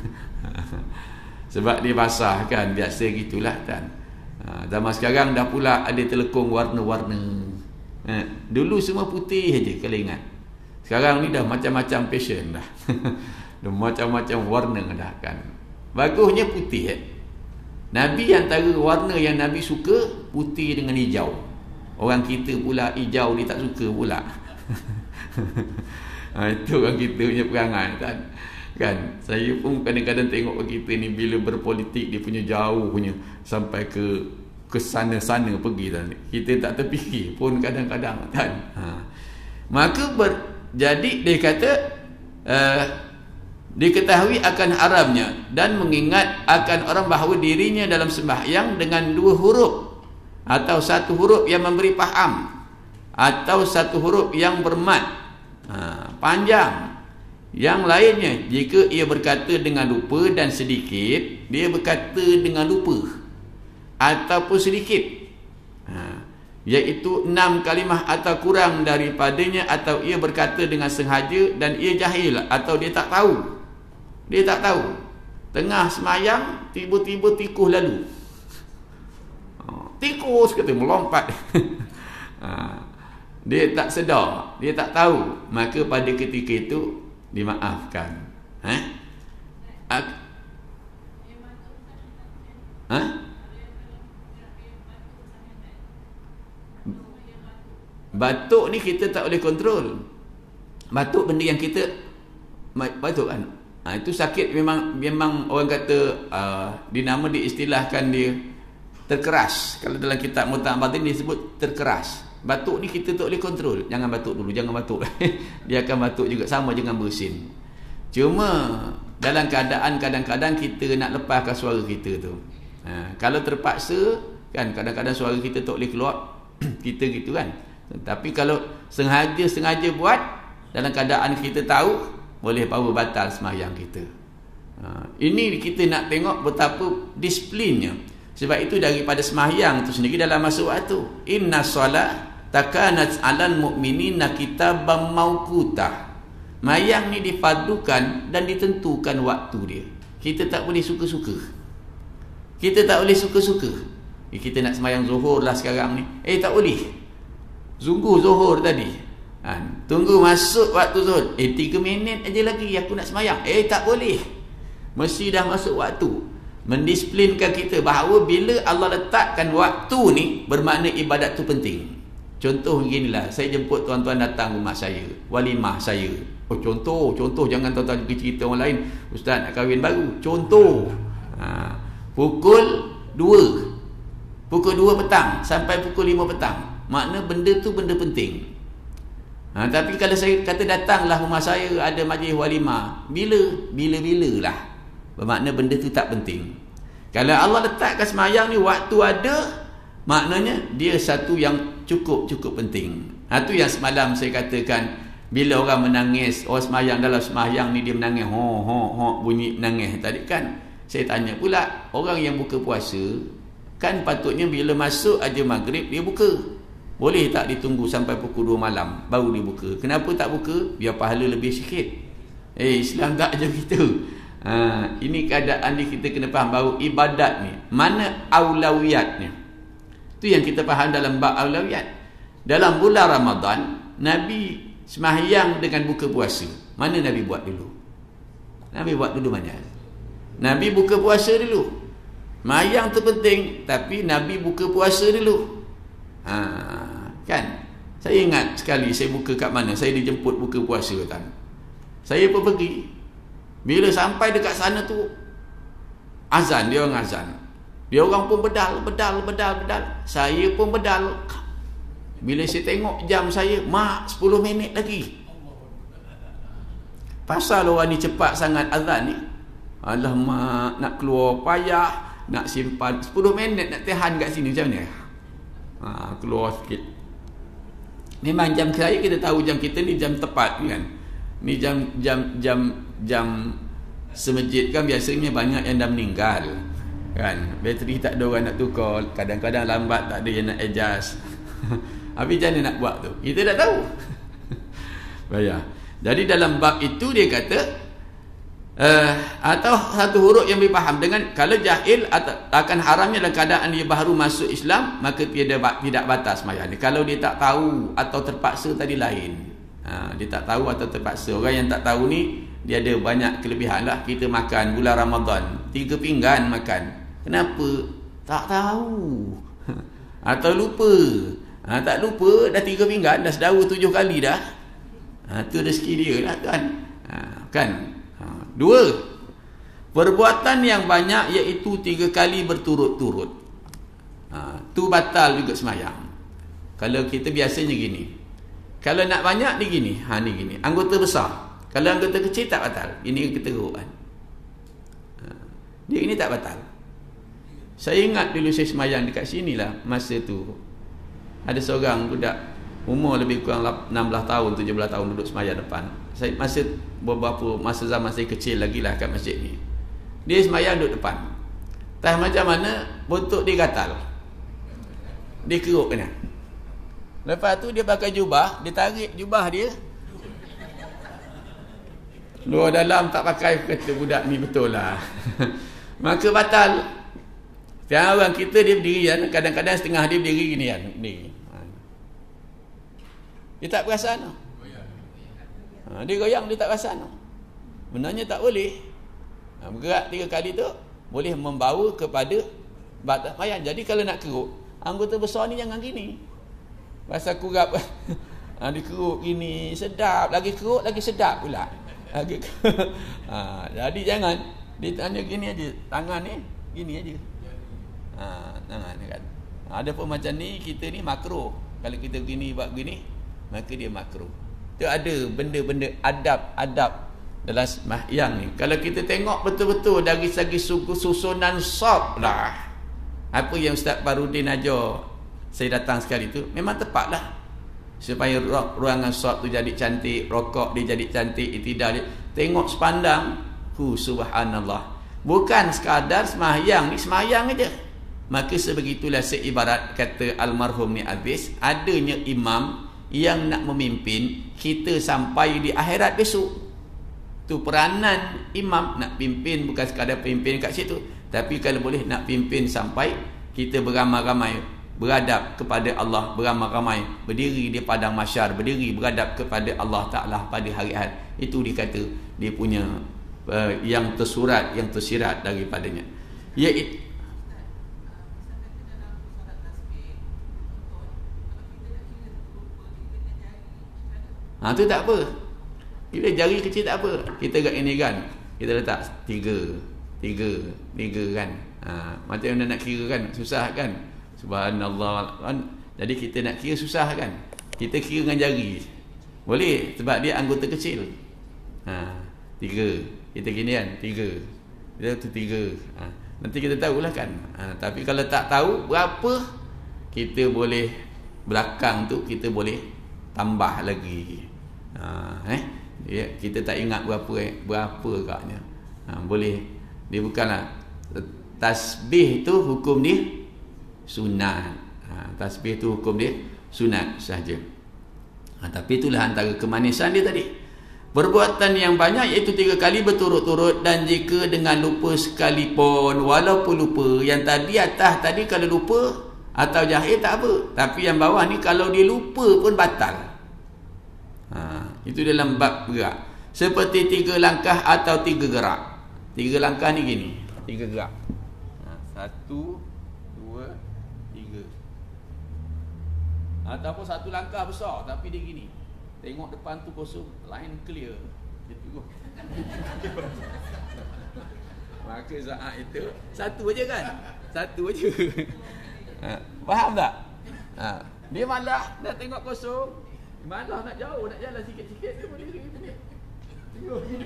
Sebab dia basah kan, biasa gitulah kan. Ha, zaman sekarang dah pula ada telekung warna-warna. Ha, dulu semua putih aja kalau ingat. Sekarang ni dah macam-macam fashion dah. Dah macam-macam warna dah kan. Bagusnya putih eh. Nabi antara warna yang Nabi suka putih dengan hijau. Orang kita pula hijau dia tak suka pula. Ha, itu orang kita punya perangai kan. Kan, saya pun kadang-kadang tengok kita ni bila berpolitik dia punya jauh punya, sampai ke ke sana-sana pergi kan. Kita tak terfikir pun kadang-kadang kan. Ha. Maka ber, jadi dia kata uh, diketahui akan haramnya dan mengingat akan orang bahawa dirinya dalam sembahyang dengan dua huruf atau satu huruf yang memberi faham atau satu huruf yang bermat ha, panjang. Yang lainnya, jika ia berkata dengan lupa dan sedikit, dia berkata dengan lupa ataupun sedikit, ha, iaitu enam kalimah atau kurang daripadanya, atau ia berkata dengan sengaja dan ia jahil atau dia tak tahu. Dia tak tahu. Tengah semayang, tiba-tiba tikus lalu. Tikus kata melompat. Dia tak sedar, dia tak tahu. Maka pada ketika itu dimaafkan. Ha? Ak- ha? Batuk ni kita tak boleh kontrol. Batuk benda yang kita batuk kan. Ha, itu sakit memang memang orang kata uh, dinama diistilahkan dia terkeras. Kalau dalam kitab Muta'am Batin disebut terkeras. Batuk ni kita tak boleh kontrol. Jangan batuk dulu, jangan batuk. Dia akan batuk juga, sama dengan bersin. Cuma dalam keadaan kadang-kadang kita nak lepaskan suara kita tu. Ha, kalau terpaksa kan, kadang-kadang suara kita tak boleh keluar. Kita gitu kan. Tapi kalau sengaja-sengaja buat, dalam keadaan kita tahu, boleh bawa batal sembahyang kita. Ha, ini kita nak tengok betapa disiplinnya. Sebab itu daripada sembahyang tu sendiri dalam masa waktu. Inna solat takanat alal mu'minina kitaban mauqutah. Mayang ni dipadukan dan ditentukan waktu dia. Kita tak boleh suka-suka. Kita tak boleh suka-suka. Eh, kita nak sembahyang zuhur lah sekarang ni. Eh tak boleh. Sungguh zuhur tadi. Ha, tunggu masuk waktu zuhur. Eh tiga minit aja lagi aku nak sembahyang. Eh tak boleh. Mesti dah masuk waktu. Mendisiplinkan kita bahawa bila Allah letakkan waktu ni, bermakna ibadat tu penting. Contoh beginilah, saya jemput tuan-tuan datang rumah saya, walimah saya. Oh contoh, contoh jangan tuan-tuan cerita orang lain, ustaz nak kahwin baru. Contoh. Ha, pukul dua. Pukul dua petang sampai pukul lima petang. Makna benda tu benda penting. Ha, tapi kalau saya kata datanglah rumah saya ada majlis walimah, bila? Bila-bila lah. Bermakna benda tu tak penting. Kalau Allah letakkan sembahyang ni waktu ada, maknanya dia satu yang cukup-cukup penting. Ha, tu yang semalam saya katakan, bila orang menangis, orang sembahyang dalam sembahyang ni dia menangis, ho ho ho bunyi menangis tadi kan. Saya tanya pula, orang yang buka puasa kan patutnya bila masuk aja maghrib dia buka. Boleh tak ditunggu sampai pukul dua malam baru dia buka? Kenapa tak buka? Biar pahala lebih sikit. Eh Islam tak je gitu. Ha, ini keadaan ni kita kena faham bahawa ibadat ni mana aulawiyatnya. Tu yang kita faham dalam bab aulawiyat. dalam bulan Ramadan Nabi sembahyang dengan buka puasa. Mana Nabi buat dulu? Nabi buat dulu mana? Nabi buka puasa dulu. Sembahyang tu penting, tapi Nabi buka puasa dulu. Ha, kan? Saya ingat sekali saya buka kat mana, saya dijemput buka puasa kan. Saya pun pergi. Bila sampai dekat sana tu azan, dia orang azan. Dia orang pun bedal, bedal, bedal, bedal. Saya pun bedal. Bila saya tengok jam saya, mak sepuluh minit lagi. Pasal orang ni cepat sangat azan ni. Alah mak, nak keluar payah, nak simpan sepuluh minit nak tahan kat sini macam mana? Ha, keluar sikit. Memang jam saya, kita tahu jam kita ni jam tepat kan. Ni jam jam jam jam semajid kan biasanya banyak yang dah meninggal. Kan, bateri tak ada orang nak tukar, kadang-kadang lambat tak ada yang nak adjust. Habis macam mana nak buat tu? Kita dah tahu. Bayar. Jadi dalam bab itu dia kata uh, atau satu huruf yang boleh faham dengan kalau jahil akan haramnya dalam keadaan dia baru masuk Islam, maka tiada tidak batas sembahyang. Kalau dia tak tahu atau terpaksa tadi lain. Ha, dia tak tahu atau terpaksa. Orang yang tak tahu ni dia ada banyak kelebihan lah. Kita makan bulan Ramadan tiga pinggan makan. Kenapa? Tak tahu. Atau lupa. Ha, tak lupa, dah tiga pinggan, dah sedawa tujuh kali dah. Ha, tu rezeki dia lah kan. Ha, kan? Ha, dua, perbuatan yang banyak iaitu tiga kali berturut-turut. Ha, tu batal juga sembahyang. Kalau kita biasanya gini. Kalau nak banyak ni gini. Ha, ni gini. Anggota besar. Kalau anggota kecil tak batal. Ini keteruan. Ha, dia ini tak batal. Saya ingat dulu saya sembahyang dekat sini lah. Masa tu ada seorang budak umur lebih kurang enam belas tahun, tujuh belas tahun duduk sembahyang depan. Saya masa beberapa masa zaman saya kecil lagi lah kat masjid ni. Dia sembahyang duduk depan. Tak macam mana bontot dia gatal. Dia keruk kena. Lepas tu dia pakai jubah, dia tarik jubah dia. Luar dalam tak pakai, kata budak ni betul lah. Maka batal. Yang orang kita dia berdiri kan, kadang-kadang setengah dia berdiri gini kan, ni. Dia tak perasan. Ha, dia goyang, dia tak perasan. Benarnya tak boleh. Ha, bergerak tiga kali tu boleh membawa kepada batas sembahyang. Jadi kalau nak keruk, anggota besar ni jangan gini. Pasal kurap ha, dia keruk gini, sedap, lagi keruk lagi sedap pula. Lagi ha, jadi jangan dia tanya gini aja, tangan ni gini aja. Ha, tangan kan. Ha, ada pun macam ni, kita ni makruh. Kalau kita gini buat gini, maka dia makruh. Tu ada benda-benda adab-adab dalam sembahyang ni. Kalau kita tengok betul-betul dari segi susunan saf lah, apa yang Ustaz Farudin ajar saya datang sekali tu, memang tepat lah. Supaya ruangan saf tu jadi cantik, rokok dia jadi cantik, itidal dia. Tengok sepandang, hu subhanallah. Bukan sekadar sembahyang ni, sembahyang aja. Maka sebegitulah seibarat kata almarhum ni Abis, adanya imam yang nak memimpin kita sampai di akhirat besok. Tu peranan imam, nak pimpin bukan sekadar pimpin kat situ, tapi kalau boleh nak pimpin sampai kita beramai-ramai beradab kepada Allah, beramai-ramai berdiri di padang mahsyar, berdiri beradab kepada Allah Ta'ala pada hari ahad. Itu dikata dia punya uh, yang tersurat, yang tersirat daripadanya. Iaitu ha, tu tak apa. Bila jari kecil tak apa. Kita kat ini kan, kita letak tiga, tiga, tiga kan. Ha, macam mana nak kira kan, susah kan. Subhanallah kan. Jadi kita nak kira susah kan. Kita kira dengan jari. Boleh sebab dia anggota kecil. Ha, tiga. Kita gini kan, tiga. Dia tu tiga. Ha, nanti kita tahulah kan. Ha, tapi kalau tak tahu berapa, kita boleh belakang tu kita boleh tambah lagi. Ha, eh ya, kita tak ingat berapa eh, berapa agaknya. Ha, boleh dia bukanlah tasbih tu hukum dia sunat. Ha, tasbih tu hukum dia sunat sahaja. Ha, tapi itulah antara kemanisan dia tadi. Perbuatan yang banyak iaitu tiga kali berturut-turut, dan jika dengan lupa sekalipun, walaupun lupa yang tadi atas tadi kalau lupa atau jahil tak apa. Tapi yang bawah ni kalau dia lupa pun batal. Ha, itu dalam bab gerak. Seperti tiga langkah atau tiga gerak. Tiga langkah ni gini, tiga gerak. Ha, satu, dua, tiga. Ataupun satu langkah besar tapi dia gini. Tengok depan tu kosong, line clear. Dia tunggu. Maka saat itu satu aja kan? Satu aja. Ha, faham tak? Ha, dia malah dah tengok kosong, malah nak jauh, nak jalan sikit-sikit dia boleh gini. Tengok gini.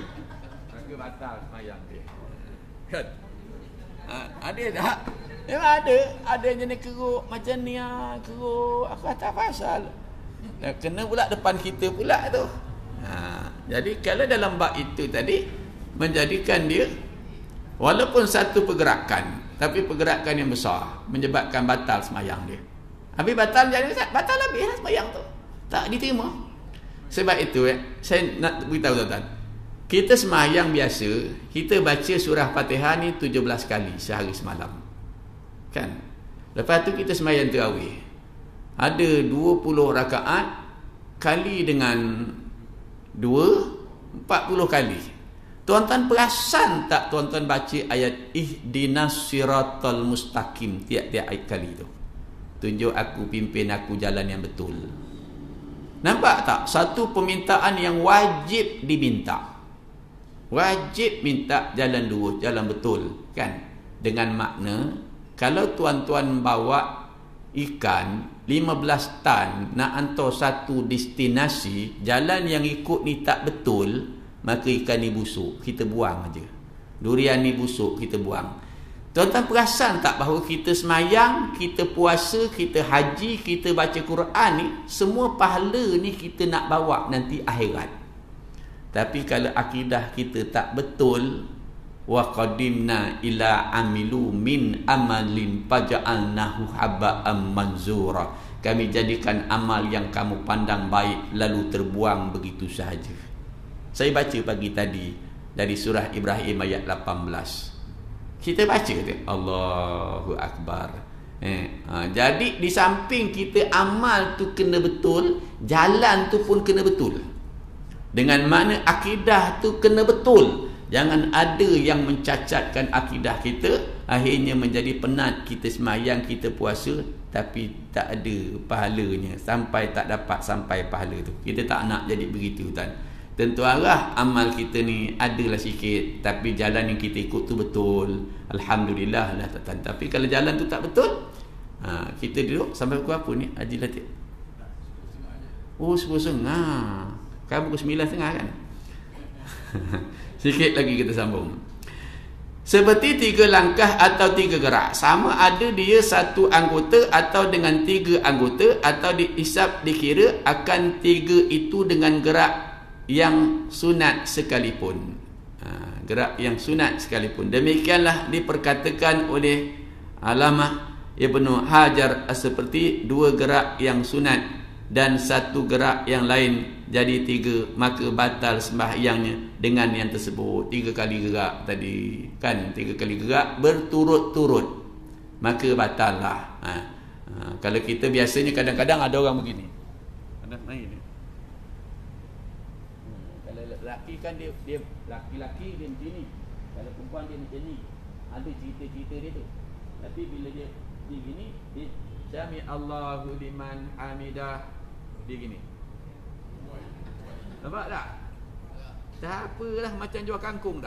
Maka batal sembahyang dia. Kan? Ha, ada tak? Memang ada. Ada yang jenis keruk macam ni ah, keruk. Aku tak pasal. Dan kena pula depan kita pula tu. Ha, jadi kalau dalam bab itu tadi menjadikan dia walaupun satu pergerakan, tapi pergerakan yang besar menyebabkan batal sembahyang dia. Habis batal jadi batal habis lah sembahyang tu. Tak diterima. Sebab itu eh, saya nak beritahu tuan-tuan. Kita sembahyang biasa, kita baca surah Fatihah ni tujuh belas kali sehari semalam. Kan? Lepas tu kita sembahyang tarawih. Ada dua puluh rakaat kali dengan dua, empat puluh kali. Tuan-tuan perasan tak tuan-tuan baca ayat ihdinas siratal mustaqim tiap-tiap ayat kali tu? Tunjuk aku, pimpin aku jalan yang betul. Nampak tak? Satu permintaan yang wajib diminta. Wajib minta jalan lurus, jalan betul. Kan? Dengan makna, kalau tuan-tuan bawa ikan lima belas tan nak hantar satu destinasi, jalan yang ikut ni tak betul, maka ikan ni busuk, kita buang aja. Durian ni busuk, kita buang. Tuan-tuan perasan tak bahawa kita semayang, kita puasa, kita haji, kita baca Quran ni, semua pahala ni kita nak bawa nanti akhirat. Tapi kalau akidah kita tak betul, wa qadimna ila amilu min amalin faja'alnahu haba'an manzura. Kami jadikan amal yang kamu pandang baik lalu terbuang begitu sahaja. Saya baca pagi tadi dari surah Ibrahim ayat lapan belas. Kita baca tu, Allahu Akbar. Eh, ha, jadi di samping kita amal tu kena betul, jalan tu pun kena betul. Dengan mana akidah tu kena betul. Jangan ada yang mencacatkan akidah kita, akhirnya menjadi penat kita semayang, kita puasa, tapi tak ada pahalanya, sampai tak dapat sampai pahala tu. Kita tak nak jadi begitu kan. Tentu arah amal kita ni adalah sikit, tapi jalan yang kita ikut tu betul. Alhamdulillah lah tuan. Tapi kalau jalan tu tak betul, ha, kita duduk sampai pukul apa ni? Haji Latif? Oh, sepuluh setengah. Kan pukul sembilan setengah kan? Sikit lagi kita sambung. Seperti tiga langkah atau tiga gerak, sama ada dia satu anggota atau dengan tiga anggota, atau dihisap dikira akan tiga itu dengan gerak yang sunat sekalipun. Ha, gerak yang sunat sekalipun. Demikianlah diperkatakan oleh Alamah Ibnu Hajar seperti dua gerak yang sunat dan satu gerak yang lain jadi tiga, maka batal sembahyangnya dengan yang tersebut. Tiga kali gerak tadi kan, tiga kali gerak berturut-turut, maka batal lah. Ha. Ha. Kalau kita biasanya kadang-kadang ada orang begini, ada main ni. Hmm. Kalau lelaki kan dia dia laki-laki dia macam ni, kalau perempuan dia macam ni, ada cerita-cerita dia tu. Tapi bila dia dia gini, dia Sami Allahu liman hamidah, dia gini. Nampak tak? Tak apalah, macam jual kangkung dah.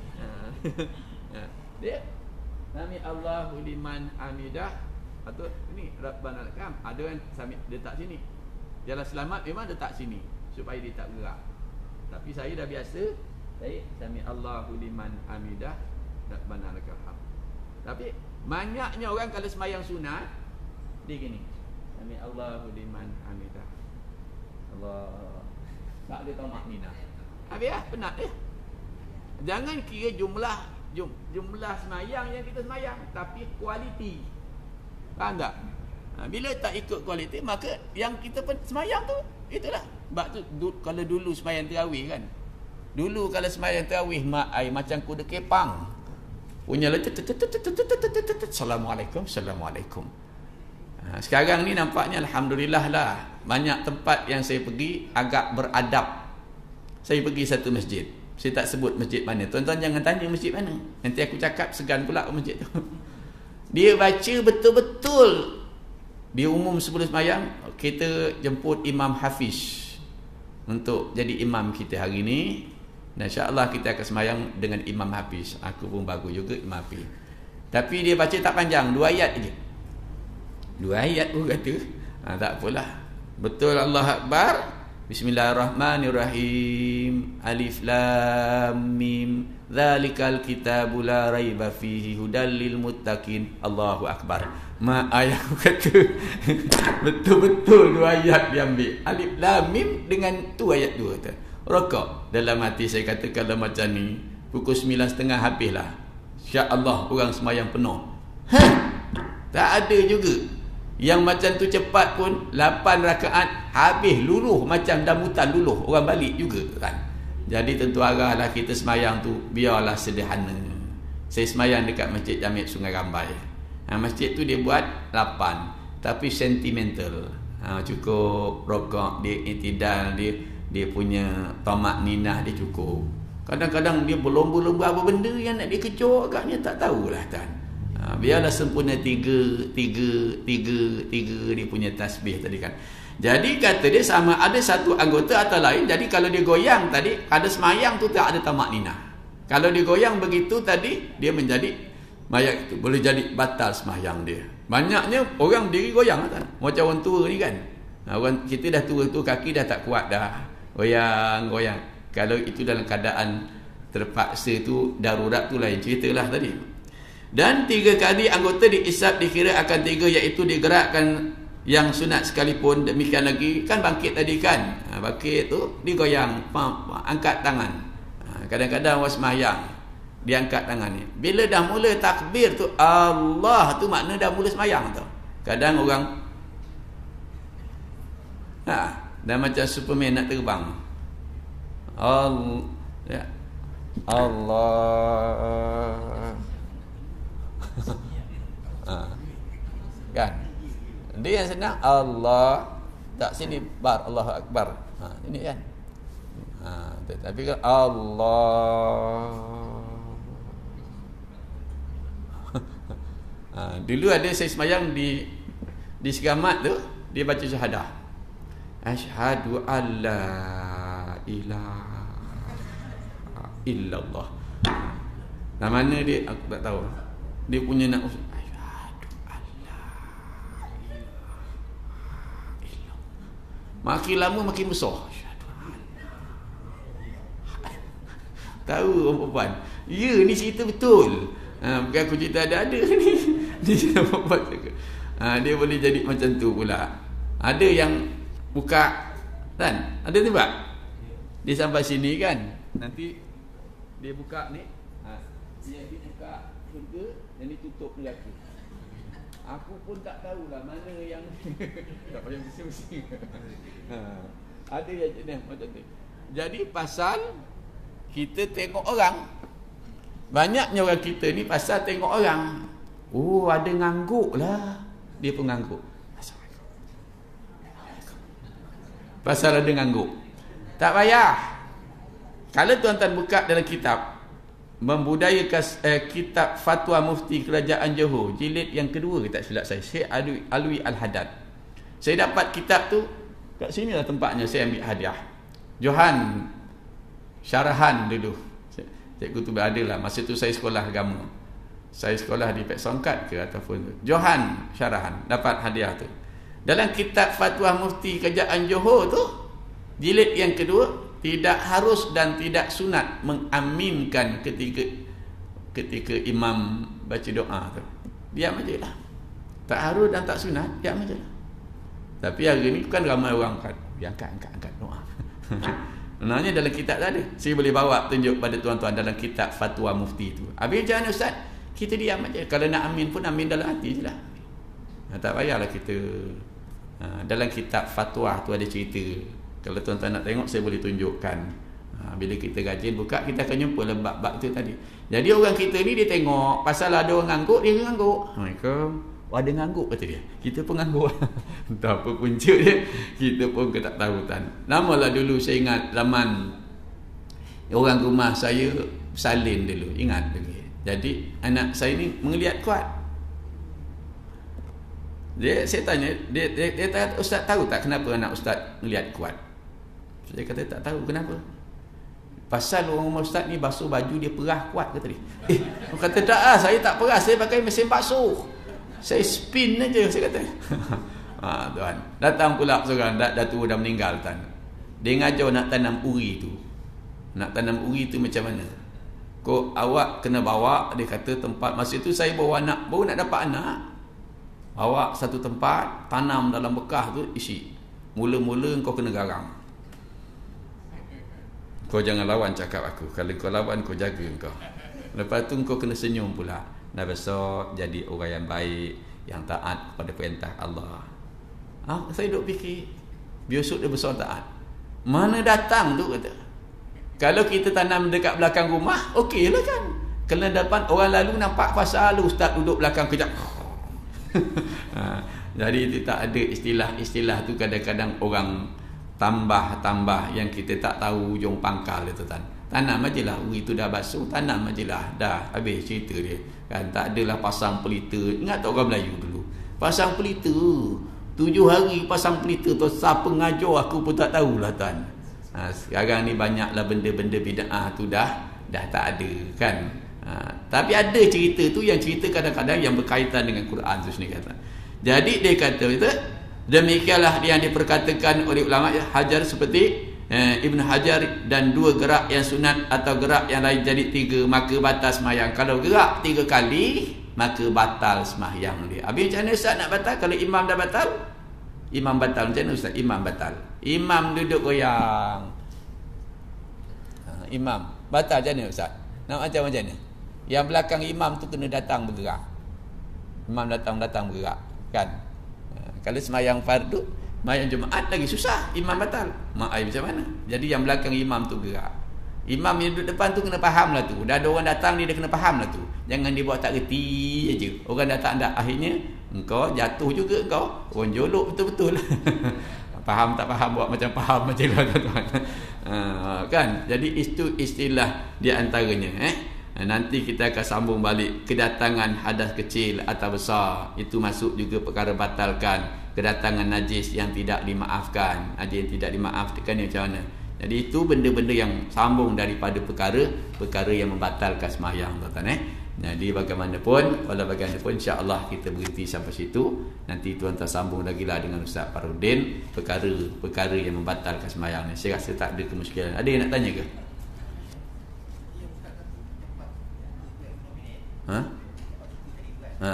Dia Sami Allahu liman hamidah. Patut ni Rabbana lakam. Ada yang sami letak sini. Jalan selamat memang letak sini supaya dia tak gerak. Tapi saya dah biasa, saya Sami Allahu liman hamidah, Rabbana lakam. Tapi banyaknya orang kalau sembahyang sunat dia gini. Sami Allahu liman hamidah. Allah. Tak ada tamak minah. Habis lah, penat dia. Jangan kira jumlah jum, jumlah semayang yang kita semayang, tapi kualiti. Faham tak? Ha, bila tak ikut kualiti, maka yang kita semayang tu, itulah. Sebab tu, du, kalau dulu semayang tarawih kan, dulu kalau semayang tarawih mak ai macam kuda kepang. Punya lah, Assalamualaikum, Assalamualaikum. Ha, sekarang ni nampaknya alhamdulillah lah, banyak tempat yang saya pergi agak beradab. Saya pergi satu masjid, saya tak sebut masjid mana. Tuan-tuan jangan tanya masjid mana, nanti aku cakap segan pula masjid tu. Dia baca betul-betul. Dia umum sebelum sembahyang, kita jemput Imam Hafiz untuk jadi imam kita hari ni. InsyaAllah kita akan sembahyang dengan Imam Hafiz. Aku pun bagus juga Imam Hafiz. Tapi dia baca tak panjang, dua ayat je. Dua ayat pun kata. Ha, tak apalah. Betul, Allah Akbar. Bismillahirrahmanirrahim. Alif Lam Mim. Zalikal kitabu la raiba fihi hudal lil muttaqin. Allahu Akbar. Mak ayah kata betul-betul dua ayat diambil. Alif Lam Mim dengan tu ayat dua tu. Rokok. Dalam hati saya kata kalau macam ni pukul sembilan tiga puluh habislah. Insya-Allah orang sembahyang penuh. Ha? Tak ada juga. Yang macam tu cepat pun lapan rakaat habis luluh macam damutan luluh, orang balik juga kan. Jadi tentu arahlah kita sembahyang tu biarlah sederhana. Saya sembahyang dekat Masjid Jami' Sungai Rambai. Ha, masjid tu dia buat lapan tapi sentimental. Ha, cukup rokok dia, itidal dia, dia punya tamak ninah dia cukup. Kadang-kadang dia berlomba-lomba apa benda yang nak dia kecoh agaknya tak tahulah kan. Ha, biarlah sempurna tiga, tiga, tiga, tiga dia punya tasbih tadi kan. Jadi kata dia sama ada satu anggota atau lain. Jadi kalau dia goyang tadi, ada semayang tu tak ada tamak ninah. Kalau dia goyang begitu tadi, dia menjadi mayat itu. Boleh jadi batal semayang dia. Banyaknya orang diri goyang kan. Macam orang tua ni kan. Orang kita dah tua tu kaki dah tak kuat dah. Goyang, goyang. Kalau itu dalam keadaan terpaksa tu, darurat tu lain ceritalah tadi. Dan tiga kali anggota diisap dikira akan tiga, iaitu digerakkan yang sunat sekalipun. Demikian lagi kan bangkit tadi kan, ha, bangkit tu digoyang, pam, pam, angkat tangan. Ha, kadang-kadang orang semayang dia angkat tangan ni. Bila dah mula takbir tu Allah tu makna dah mula semayang tu. Kadang orang ha, dah macam Superman nak terbang. Allah ya. Allah ha. Kan dia yang senang Allah tak sini bar Allahu Akbar. Ha, ini kan. Ha, tapi kan Allah. Ha, dulu ada saya semayang di di Segamat tu, dia baca syahadah. Asyhadu alla ilaha illallah. Nah mana dia aku tak tahu. Dia punya nak makin lama makin besar. Tahu orang perempuan. Ya ni cerita betul. Ha, bukan aku cerita ada-ada ni. Dia cerita perempuan juga. Ha, dia boleh jadi macam tu pula. Ada yang buka kan? Ada tu tak? Dia sampai sini kan. Nanti dia buka ni. Ha, dia, dia buka surga dan dia tutup neraka. Aku pun tak tahulah mana yang tak payah pusing-pusing. Ha, ada yang jenis macam tu. Jadi pasal kita tengok orang, banyaknya orang kita ni pasal tengok orang. Oh ada ngangguk lah, dia pun ngangguk. Pasal ada ngangguk. Tak payah. Kalau tuan-tuan buka dalam kitab Membudayakan eh, kitab Fatwa Mufti Kerajaan Johor jilid yang kedua, tak silap saya, Syekh Alwi, Alwi Al-Haddad. Saya dapat kitab tu kat sini lah tempatnya, saya ambil hadiah. Johan syarahan dulu. Cikgu tu berada lah. Masa tu saya sekolah agama. Saya sekolah di Pek Songkat ke ataupun tu. Johan syarahan dapat hadiah tu. Dalam kitab Fatwa Mufti Kerajaan Johor tu jilid yang kedua, tidak harus dan tidak sunat mengaminkan ketika ketika imam baca doa tu. Diam aja lah. Tak harus dan tak sunat, diam aja lah. Tapi hari ni kan ramai orang kan, dia angkat angkat angkat doa. Sebenarnya dalam kitab tak ada. Saya boleh bawa tunjuk pada tuan-tuan dalam kitab Fatwa Mufti tu. Habis macam mana ustaz? Kita diam aja. Kalau nak amin pun amin dalam hati je lah. Tak payahlah kita. Dalam kitab fatwa tu ada cerita. Kalau tuan-tuan nak tengok, saya boleh tunjukkan. Ha, bila kita rajin buka, kita akan jumpa lembab-bab tu tadi. Jadi orang kita ni dia tengok pasal ada orang ngangguk, dia ngangguk. Assalamualaikum. Ada ngangguk kata dia. Kita pun ngangguk. Entah apa punca dia. Kita pun ke tak tahu tan. Lamalah dulu saya ingat zaman orang rumah saya salin dulu. Ingat lagi. Jadi anak saya ni mengeliat kuat. Dia, saya tanya, dia, dia, dia kata, Ustaz tahu tak kenapa anak Ustaz melihat kuat? Saya kata tak tahu kenapa. Pasal orang rumah Ustaz ni basuh baju dia perah kuat kata dia. Eh, dia kata tak lah, saya tak perah, saya pakai mesin basuh. Saya spin aja, saya kata. Ha, tuan. Datang pula seorang, dah, dah tua, dah meninggal tuan. Dia ngajar nak tanam uri tu. Nak tanam uri tu macam mana? Kau awak kena bawa, dia kata tempat, masa tu saya bawa anak, baru nak dapat anak. Bawa satu tempat, tanam dalam bekah tu, isi. Mula-mula kau kena garam. Kau jangan lawan cakap aku. Kalau kau lawan, kau jaga kau. Lepas tu kau kena senyum pula. Dah besok jadi orang yang baik, yang taat kepada perintah Allah. Ah, saya duk fikir, besok dia besar taat. Mana datang tu kata. Kalau kita tanam dekat belakang rumah, okey lah kan. Kalau depan orang lalu nampak pasal lalu ustaz duduk belakang kejap. Ha, jadi itu tak ada istilah-istilah tu kadang-kadang orang tambah-tambah yang kita tak tahu ujung pangkal itu tan. Tanam aje lah, uri tu dah basuh, tanam aje lah, dah habis cerita dia. Kan tak adalah pasang pelita. Ingat tak orang Melayu dulu? Pasang pelita. Tujuh hari pasang pelita tu siapa ngajar aku pun tak tahulah tan. Ha, sekarang ni banyaklah benda-benda bid'ah tu dah dah tak ada kan. Ha, tapi ada cerita tu yang cerita kadang-kadang yang berkaitan dengan Quran tu sendiri kata. Jadi dia kata itu demikianlah yang diperkatakan oleh ulama Hajar seperti eh, Ibn Hajar dan dua gerak yang sunat atau gerak yang lain jadi tiga maka batal sembahyang. Kalau gerak tiga kali maka batal sembahyang dia. Habis macam mana Ustaz nak batal kalau imam dah batal? Imam batal macam mana Ustaz? Imam batal. Imam duduk goyang. Ha, imam batal macam mana Ustaz? Nak macam macam mana? Yang belakang imam tu kena datang bergerak. Imam datang-datang bergerak kan. Ha, kalau sembahyang fardu, sembahyang Jumaat lagi susah, imam batal. Mak ai macam mana? Jadi yang belakang imam tu gerak. Imam yang duduk depan tu kena faham lah tu. Dah ada orang datang dia, dia kena faham lah tu. Jangan dia buat tak reti aja. Orang datang tak akhirnya engkau jatuh juga engkau. Orang jolok betul-betul. Faham tak faham buat macam faham macam lah tuan. Ha, kan? Jadi itu istilah di antaranya eh. Nanti kita akan sambung balik kedatangan hadas kecil atau besar itu masuk juga perkara batalkan. Kedatangan najis yang tidak dimaafkan, najis yang tidak dimaafkan macam mana. Jadi itu benda-benda yang sambung daripada perkara-perkara yang membatalkan sembahyang tuan-tuan eh. Jadi bagaimanapun, walau bagaimanapun insya-Allah kita berhenti sampai situ. Nanti tuan-tuan sambung lagi lah dengan Ustaz Farudin perkara-perkara yang membatalkan sembahyang ni. Saya rasa tak ada kemusykilan. Ada yang nak tanya ke? Ha? Ha.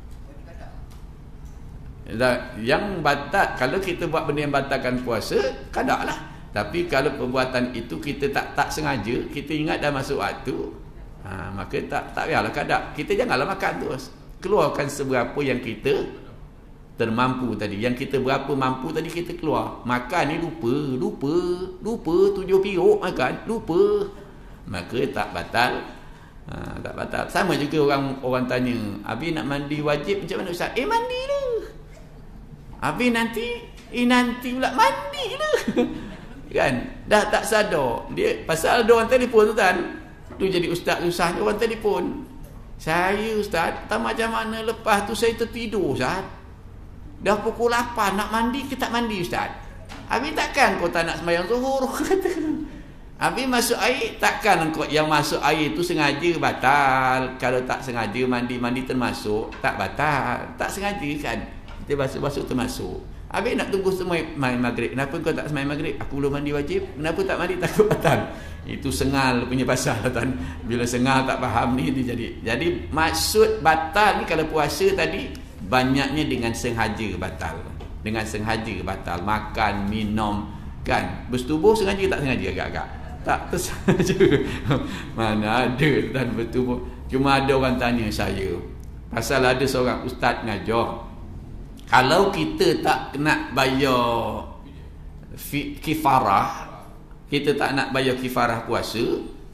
Yang batal, kalau kita buat benda yang batalkan puasa, kadak lah. Tapi kalau perbuatan itu kita tak tak sengaja, kita ingat dah masuk waktu, ha, maka tak tak payahlah kadak. Kita janganlah makan terus. Keluarkan seberapa yang kita termampu tadi. Yang kita berapa mampu tadi kita keluar. Makan ni lupa, lupa, lupa tujuh piruk makan, lupa. Maka tak batal. Ha, tak batal. Sama juga orang orang tanya, "Abi nak mandi wajib macam mana Ustaz?" Eh mandi lah. Abi nanti, eh nanti pula mandi lah. Kan? Dah tak sadar. Dia pasal ada orang telefon tu kan. Tu jadi ustaz susah orang telefon. Saya ustaz, tak macam mana lepas tu saya tertidur ustaz. Dah pukul lapan nak mandi ke tak mandi ustaz? Abi takkan kau tak nak sembahyang zuhur kata. Habis masuk air, takkan kau yang masuk air tu sengaja batal. Kalau tak sengaja mandi-mandi termasuk, tak batal. Tak sengaja kan. Kita basuh-basuh termasuk. Habis nak tunggu semua main maghrib. Kenapa kau tak sembang maghrib? Aku belum mandi wajib. Kenapa tak mandi? Takut batal. Itu sengal punya pasal tuan. Bila sengal tak faham ni dia jadi. Jadi maksud batal ni kalau puasa tadi banyaknya dengan sengaja batal. Dengan sengaja batal. Makan, minum kan. Bersetubuh sengaja tak sengaja agak-agak. Tak tersengaja. Mana ada dan bertubuh. Cuma ada orang tanya saya. Pasal ada seorang ustaz ngajar. Kalau kita tak nak bayar kifarah, kita tak nak bayar kifarah puasa,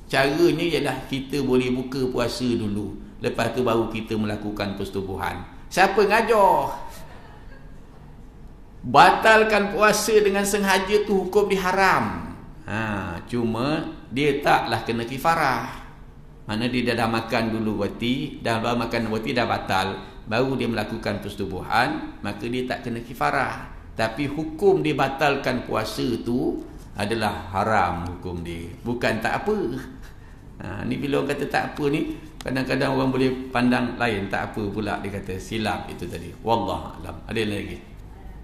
caranya ialah kita boleh buka puasa dulu. Lepas tu baru kita melakukan persetubuhan. Siapa ngajar? Batalkan puasa dengan sengaja tu hukum diharam. Ha, cuma dia taklah kena kifarah. Mana dia dah, dah makan dulu roti, dah, dah makan roti dah batal, baru dia melakukan persetubuhan, maka dia tak kena kifarah. Tapi hukum dia batalkan puasa tu adalah haram hukum dia, bukan tak apa. Ha, ni bila orang kata tak apa ni, kadang-kadang orang boleh pandang lain, tak apa pula dia kata, silap itu tadi. Wallah alam. Ada lagi?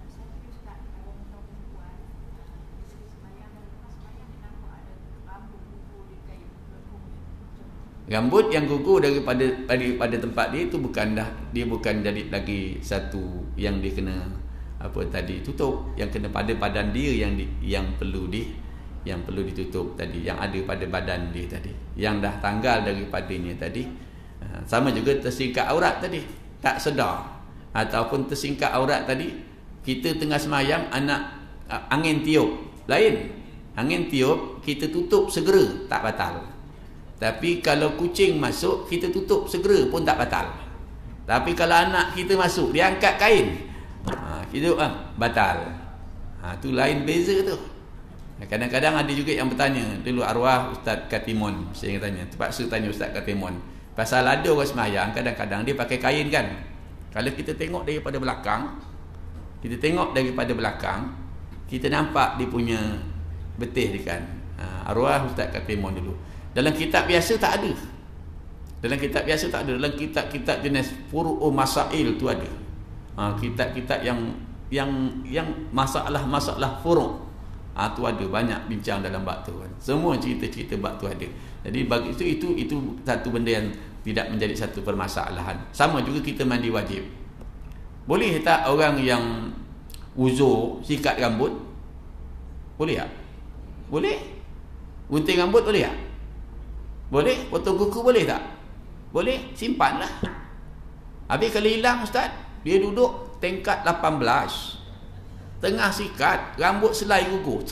Rambut yang gugur daripada daripada tempat dia itu bukan dah, dia bukan jadi lagi satu yang dia kena apa tadi tutup, yang kena pada badan dia yang di, yang perlu di yang perlu ditutup tadi, yang ada pada badan dia tadi, yang dah tanggal daripadanya tadi. Sama juga tersingkat aurat tadi, tak sedar, ataupun tersingkat aurat tadi, kita tengah semayang, anak angin tiup, lain. Angin tiup, kita tutup segera, tak batal. Tapi kalau kucing masuk, kita tutup segera pun tak batal. Tapi kalau anak kita masuk, dia angkat kain, ha, kita ah, batal. Ha, tu lain beza tu. Kadang-kadang ada juga yang bertanya, dulu arwah Ustaz Katimon, saya tanya, terpaksa tanya Ustaz Katimon, pasal ada orang semayang, kadang-kadang dia pakai kain kan. Kalau kita tengok daripada belakang, kita tengok daripada belakang, kita nampak dia punya betih dia kan. Ha, arwah Ustaz Katimon dulu. Dalam kitab biasa tak ada. Dalam kitab biasa tak ada. Dalam kitab-kitab jenis Furu'u Masail tu ada. Ha, kitab-kitab yang yang yang masalah-masalah furu'. Ha, tu ada banyak bincang dalam bab tu kan. Semua cerita-cerita bab tu ada. Jadi bagi itu itu itu satu benda yang tidak menjadi satu permasalahan. Sama juga kita mandi wajib. Boleh tak orang yang uzur sikat rambut? Boleh tak? Boleh. Gunting rambut boleh tak? Boleh? Potong kuku boleh tak? Boleh? Simpanlah. Habis kalau hilang Ustaz, dia duduk tingkat lapan belas, tengah sikat, rambut selai gugur,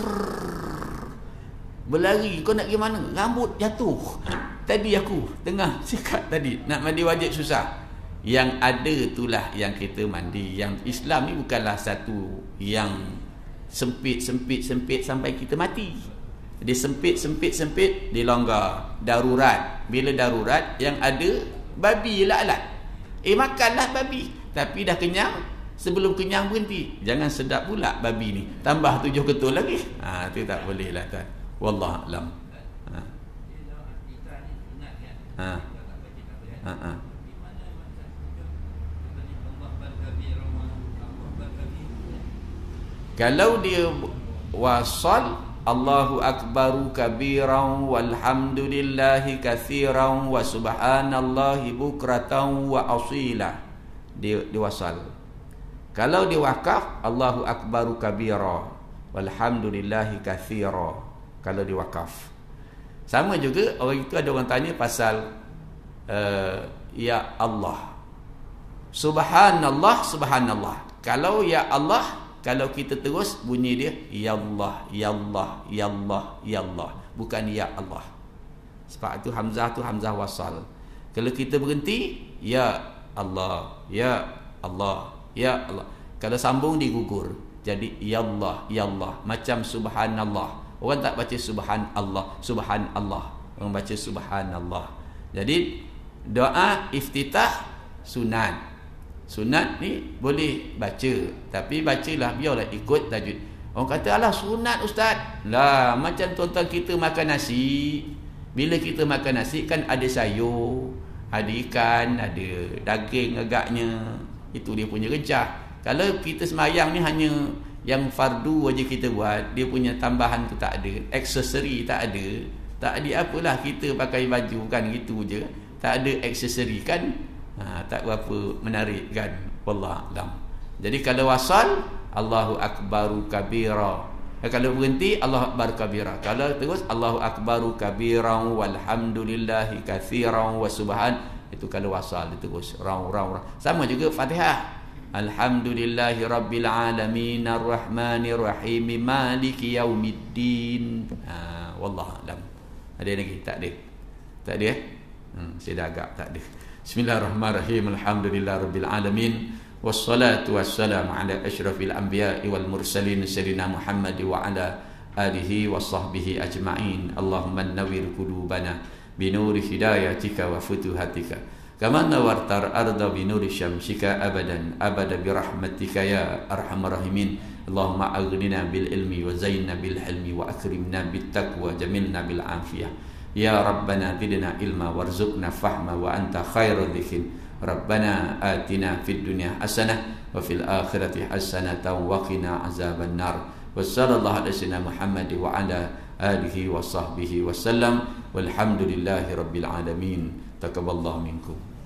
berlari, kau nak pergi mana? Rambut jatuh. Tadi aku tengah sikat tadi, nak mandi wajib susah. Yang ada itulah yang kita mandi. Yang Islam ni bukanlah satu yang sempit-sempit-sempit sampai kita mati. Dia sempit-sempit-sempit, dia longgar. Darurat. Bila darurat, yang ada babi lah alat. Eh makanlah babi. Tapi dah kenyang, sebelum kenyang berhenti. Jangan sedap pula babi ni, tambah tujuh ketul lagi. Ha, tu tak boleh lah tuan. Wallahualam. Ha. Ha. Ha. Ha. Kalau dia wasal Allahu akbaru kabiran walhamdulillahi katsiran wa subhanallahi bukratan wa asila, dia diwasal. Kalau dia wakaf, Allahu akbaru kabira walhamdulillahi katsiran. Kalau dia wakaf. Sama juga orang itu, ada orang tanya pasal uh, ya Allah, subhanallah subhanallah. Kalau ya Allah, kalau kita terus bunyi dia ya Allah, ya Allah, ya Allah, ya Allah, bukan ya Allah. Sebab itu hamzah tu hamzah wasal. Kalau kita berhenti ya Allah, ya Allah, ya Allah. Kalau sambung digugur jadi ya Allah, ya Allah. Macam subhanallah. Orang tak baca subhanallah, subhanallah. Orang baca subhanallah. Jadi doa iftitah sunat. Sunat ni boleh baca, tapi bacalah biarlah ikut tajwid. Orang kata alah sunat ustaz. Lah macam tuan-tuan kita makan nasi. Bila kita makan nasi kan ada sayur, ada ikan, ada daging agaknya. Itu dia punya rejah. Kalau kita semayang ni hanya yang fardu aja kita buat, dia punya tambahan tu tak ada, aksesori tak ada. Tak ada apalah kita pakai baju kan, gitu je. Tak ada aksesori kan. Ha, tak berapa menarik kan. Wallahualam. Jadi kalau wasal Allahu akbaru kabira. Eh, kalau berhenti Allahu akbar kabira. Kalau terus Allahu akbaru kabiran walhamdulillahi katsiran wa subhan. Itu kalau wasal dia terus raung raung. Sama juga Fatihah. Alhamdulillahi rabbil alamin arrahmanir rahim maliki yaumiddin. Ha, wallahualam. Ada lagi? Tak ada. Tak ada eh? Hmm, saya dah agak tak ada. Bismillahirrahmanirrahim. Alhamdulillahirabbil alamin. Wassalatu wassalamu ala asyrafil anbiya'i wal mursalin sayyidina Muhammad wa ala alihi wa sahbihi ajma'in. Allahumma nawwir qulubana binuri hidayatika wa futuhatika kama nawartar arda binuri syamsika abadan abada birahmatika ya arhamar rahimin. Allahumma aghnina bil ilmi wa zayyinna bil hilmi wa akrimna bit taqwa jamilna bil afiyah. Ya Rabbana zidna ilma warzuqna fahma wa anta khairul dzikin. Rabbana atina fid dunya hasanah wa fil akhirati hasanatan wa qina azaban nar. Wa sallallahu ala sayyidina Muhammad wa ala alihi wa sahbihi wa sallam. Walhamdulillahi rabbil alamin. Taqabbalallahu minkum.